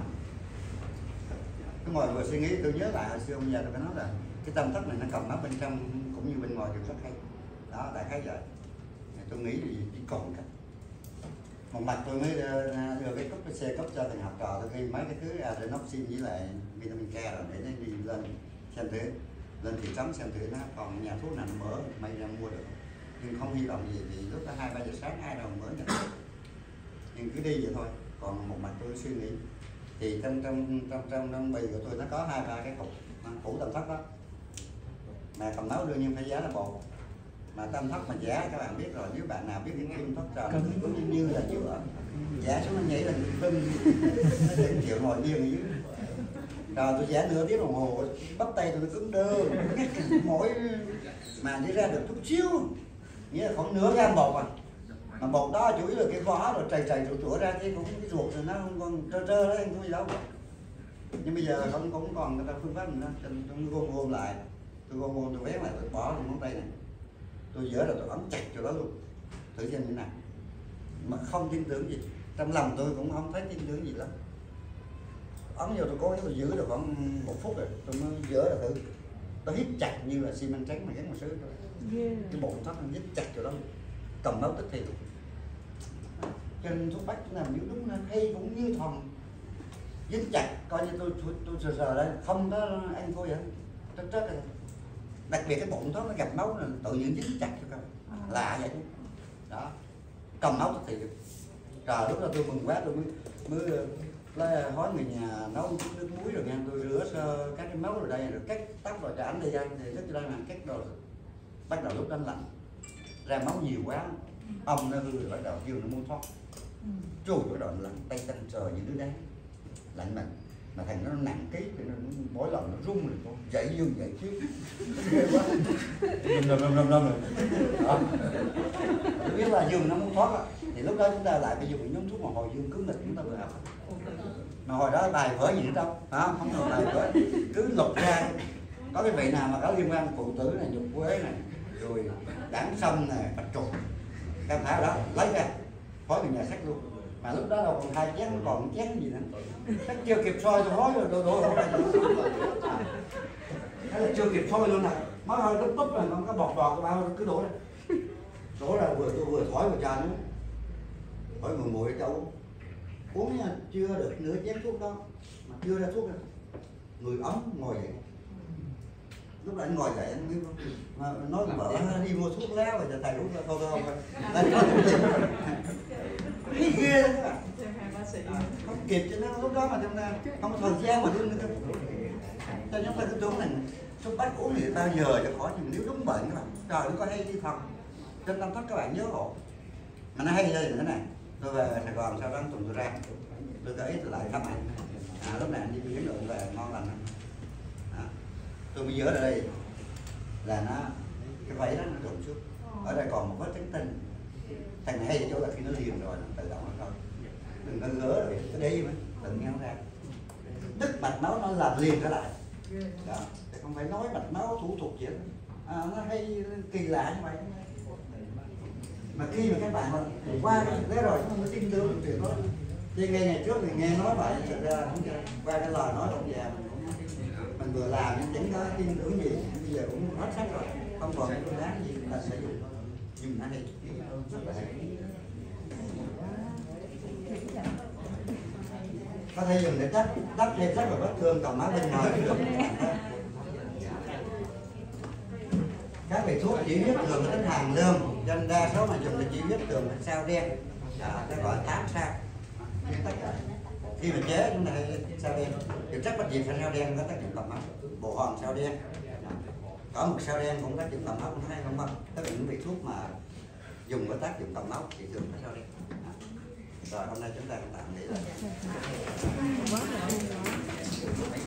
Cái ngồi vừa suy nghĩ tôi nhớ lại hồi xưa ông già tôi phải nói là cái tâm thất này nó cầm máu bên trong cũng như bên ngoài đều rất hay. Đó đại khái vậy. Tôi nghĩ thì chỉ còn cách một mặt tôi mới đưa cái cốc xe cấp cho thằng học trò tôi ghi mấy cái thứ adenoxin với lại vitamin K rồi để nó đi lên xem thử, lên thị trấn xem thử nó còn nhà thuốc nào mở may ra mua được. Nhưng không hy vọng gì thì lúc đó 2-3 giờ sáng ai đâu mở nhận được. Nhưng cứ đi vậy thôi. Còn một mặt tôi suy nghĩ thì trong bì của tôi nó có 2-3 cái cục phủ tâm thất đó. Mà cầm máu đương nhiên phải giá là bột. Mà tâm thất mà giá các bạn biết rồi, nếu bạn nào biết những kim thất trời nó cũng như là giữa giá xuống nó nhảy lên lưng nó chừng chịu ngồi điên ở dưới. Rồi tôi giá nửa tiếng đồng hồ bắp tay tôi nó cứng đơ mỗi mà đi ra được chút xíu, nghĩa là khoảng nửa gam bột à. Mà bột đó chủ yếu là cái vỏ rồi chảy rủa ra chứ cũng cái ruột thì nó không còn trơ đấy, anh không gì đâu. Nhưng bây giờ cũng còn người ta phương pháp mình đó, tôi gom lại, tôi vén lại, tôi bỏ lên ngón tay này, tôi dỡ rồi tôi ấn chặt cho đó luôn, thử xem như thế nào. Mà không tin tưởng gì, trong lòng tôi cũng không thấy tin tưởng gì lắm. Ấn vô tôi cố gắng tôi giữ được khoảng 1 phút rồi tôi mới dỡ ra thử, tôi hít chặt như là xi măng trắng mà gắn một sứ thôi. Cái bộ thắt nó hít chặt cho đó, cầm máu tức thì luôn. Cho nên thuốc bắc chúng ta nếu đúng là hay cũng như thòng dính chặt, coi như tôi sờ đây không có ăn thôi vậy, trớt rồi. Đặc biệt cái bụng thoát nó gặp máu là tự nhiên dính chặt cho con, lạ vậy đó, cầm máu tức thì được. Rồi lúc đó tôi mừng quá, tôi mới hỏi người nhà nấu chút nước muối rồi nha, tôi rửa sơ các cái máu rồi đây rồi cắt tóc rồi cho ảnh đi anh thì rất cho đây mà cắt rồi bắt đầu lúc đó lạnh ra máu nhiều quá, ông nó hư rồi bắt đầu dương nó muốn thoát, chùi bắt đầu lạnh tay chân trời như đứa đá lạnh mạnh. Mà thằng nó nặng ký thì nó mỗi lần nó rung rồi dậy dương dậy chứ ghê quá rầm rồi đó. Tôi biết là dương nó muốn thoát á, thì lúc đó chúng ta lại phải dùng nhóm thuốc mà hồi dương cứng lịch chúng ta vừa áp. Mà hồi đó bài vở gì nữa đâu, không còn bài vở, cứ lục ra có cái vị nào mà có liên quan phụ tử này, nhục quế này, rồi đảng sâm này, bạch trục, cam thảo đó lấy ra khói từ nhà sách luôn. Mà lúc đó đâu còn 2 chén, còn chén gì nữa, chắc chưa kịp soi tôi nói rồi đổ ra. Thế là chưa kịp thôi luôn này, mới hơi đứt búp rồi nó có bọt bọt bao cứ đổ ra, đổ ra tôi vừa thổi vừa trà nữa, thổi mùi mùi cho uống nha, chưa được nửa chén thuốc đó mà chưa ra thuốc rồi, người ấm ngồi dậy, lúc đó anh ngồi dậy anh biết không, mà nói vợ đi mua thuốc lá rồi thầy uống thôi thôi anh có cái ghê đó các bạn, không kịp cho nó lúc đó mà chúng ta không có thời gian mà đương nữa, cho chúng ta cứ tưởng này thuốc bách uống thì bao giờ cho khỏi, nhưng nếu đúng bệnh các bạn, trời nó có hay đi thật, trên tâm thất các bạn nhớ hộ, mà nó hay lên thế này, tôi về Sài Gòn sau đó tuần tôi ra, tôi gửi lại thăm anh, lúc này anh đi biến lượng về ngon lành, tôi mới nhớ ở đây là nó cái váy đó nó trùng xuống, ở đây còn một vết trắng tinh, thằng này hay ở chỗ là khi nó liền rồi nó tự động nó thôi, đừng có gỡ rồi cái đấy mà đừng nghe nó ra, tức mạch máu nó làm liền trở lại, đó, không phải nói mạch máu thủ thuật gì đó, nó hay kỳ lạ như vậy. Mà khi mà các bạn qua cái rồi chúng mới tin tưởng chuyện đó, chứ ngay ngày trước thì nghe nói vậy, thật ra không qua cái lời nói ông già mình vừa làm nhưng chẳng có tin tưởng gì, bây giờ cũng hết sách rồi, không còn cái phương án gì ta sẽ dùng nó đi rất là hay. Có thể dùng để đắp thêm rất là vết thương còn máu bên ngoài. Các vị thuốc chỉ huyết thường tính hàng lương, cho nên đa số mà dùng là chỉ huyết thường là sao đen, nó gọi 8 sao. Nhưng tất cả khi mà chế chúng ta hay sao đen, thì chắc là gì phải sao đen có tác dụng cầm máu, bộ hòn sao đen, có một sao đen cũng tác dụng cầm máu cũng hay không ạ? Tất cả những vị thuốc mà dùng có tác dụng cầm máu thì thường phải sao đen. Rồi hôm nay chúng ta cũng tạm nghỉ rồi.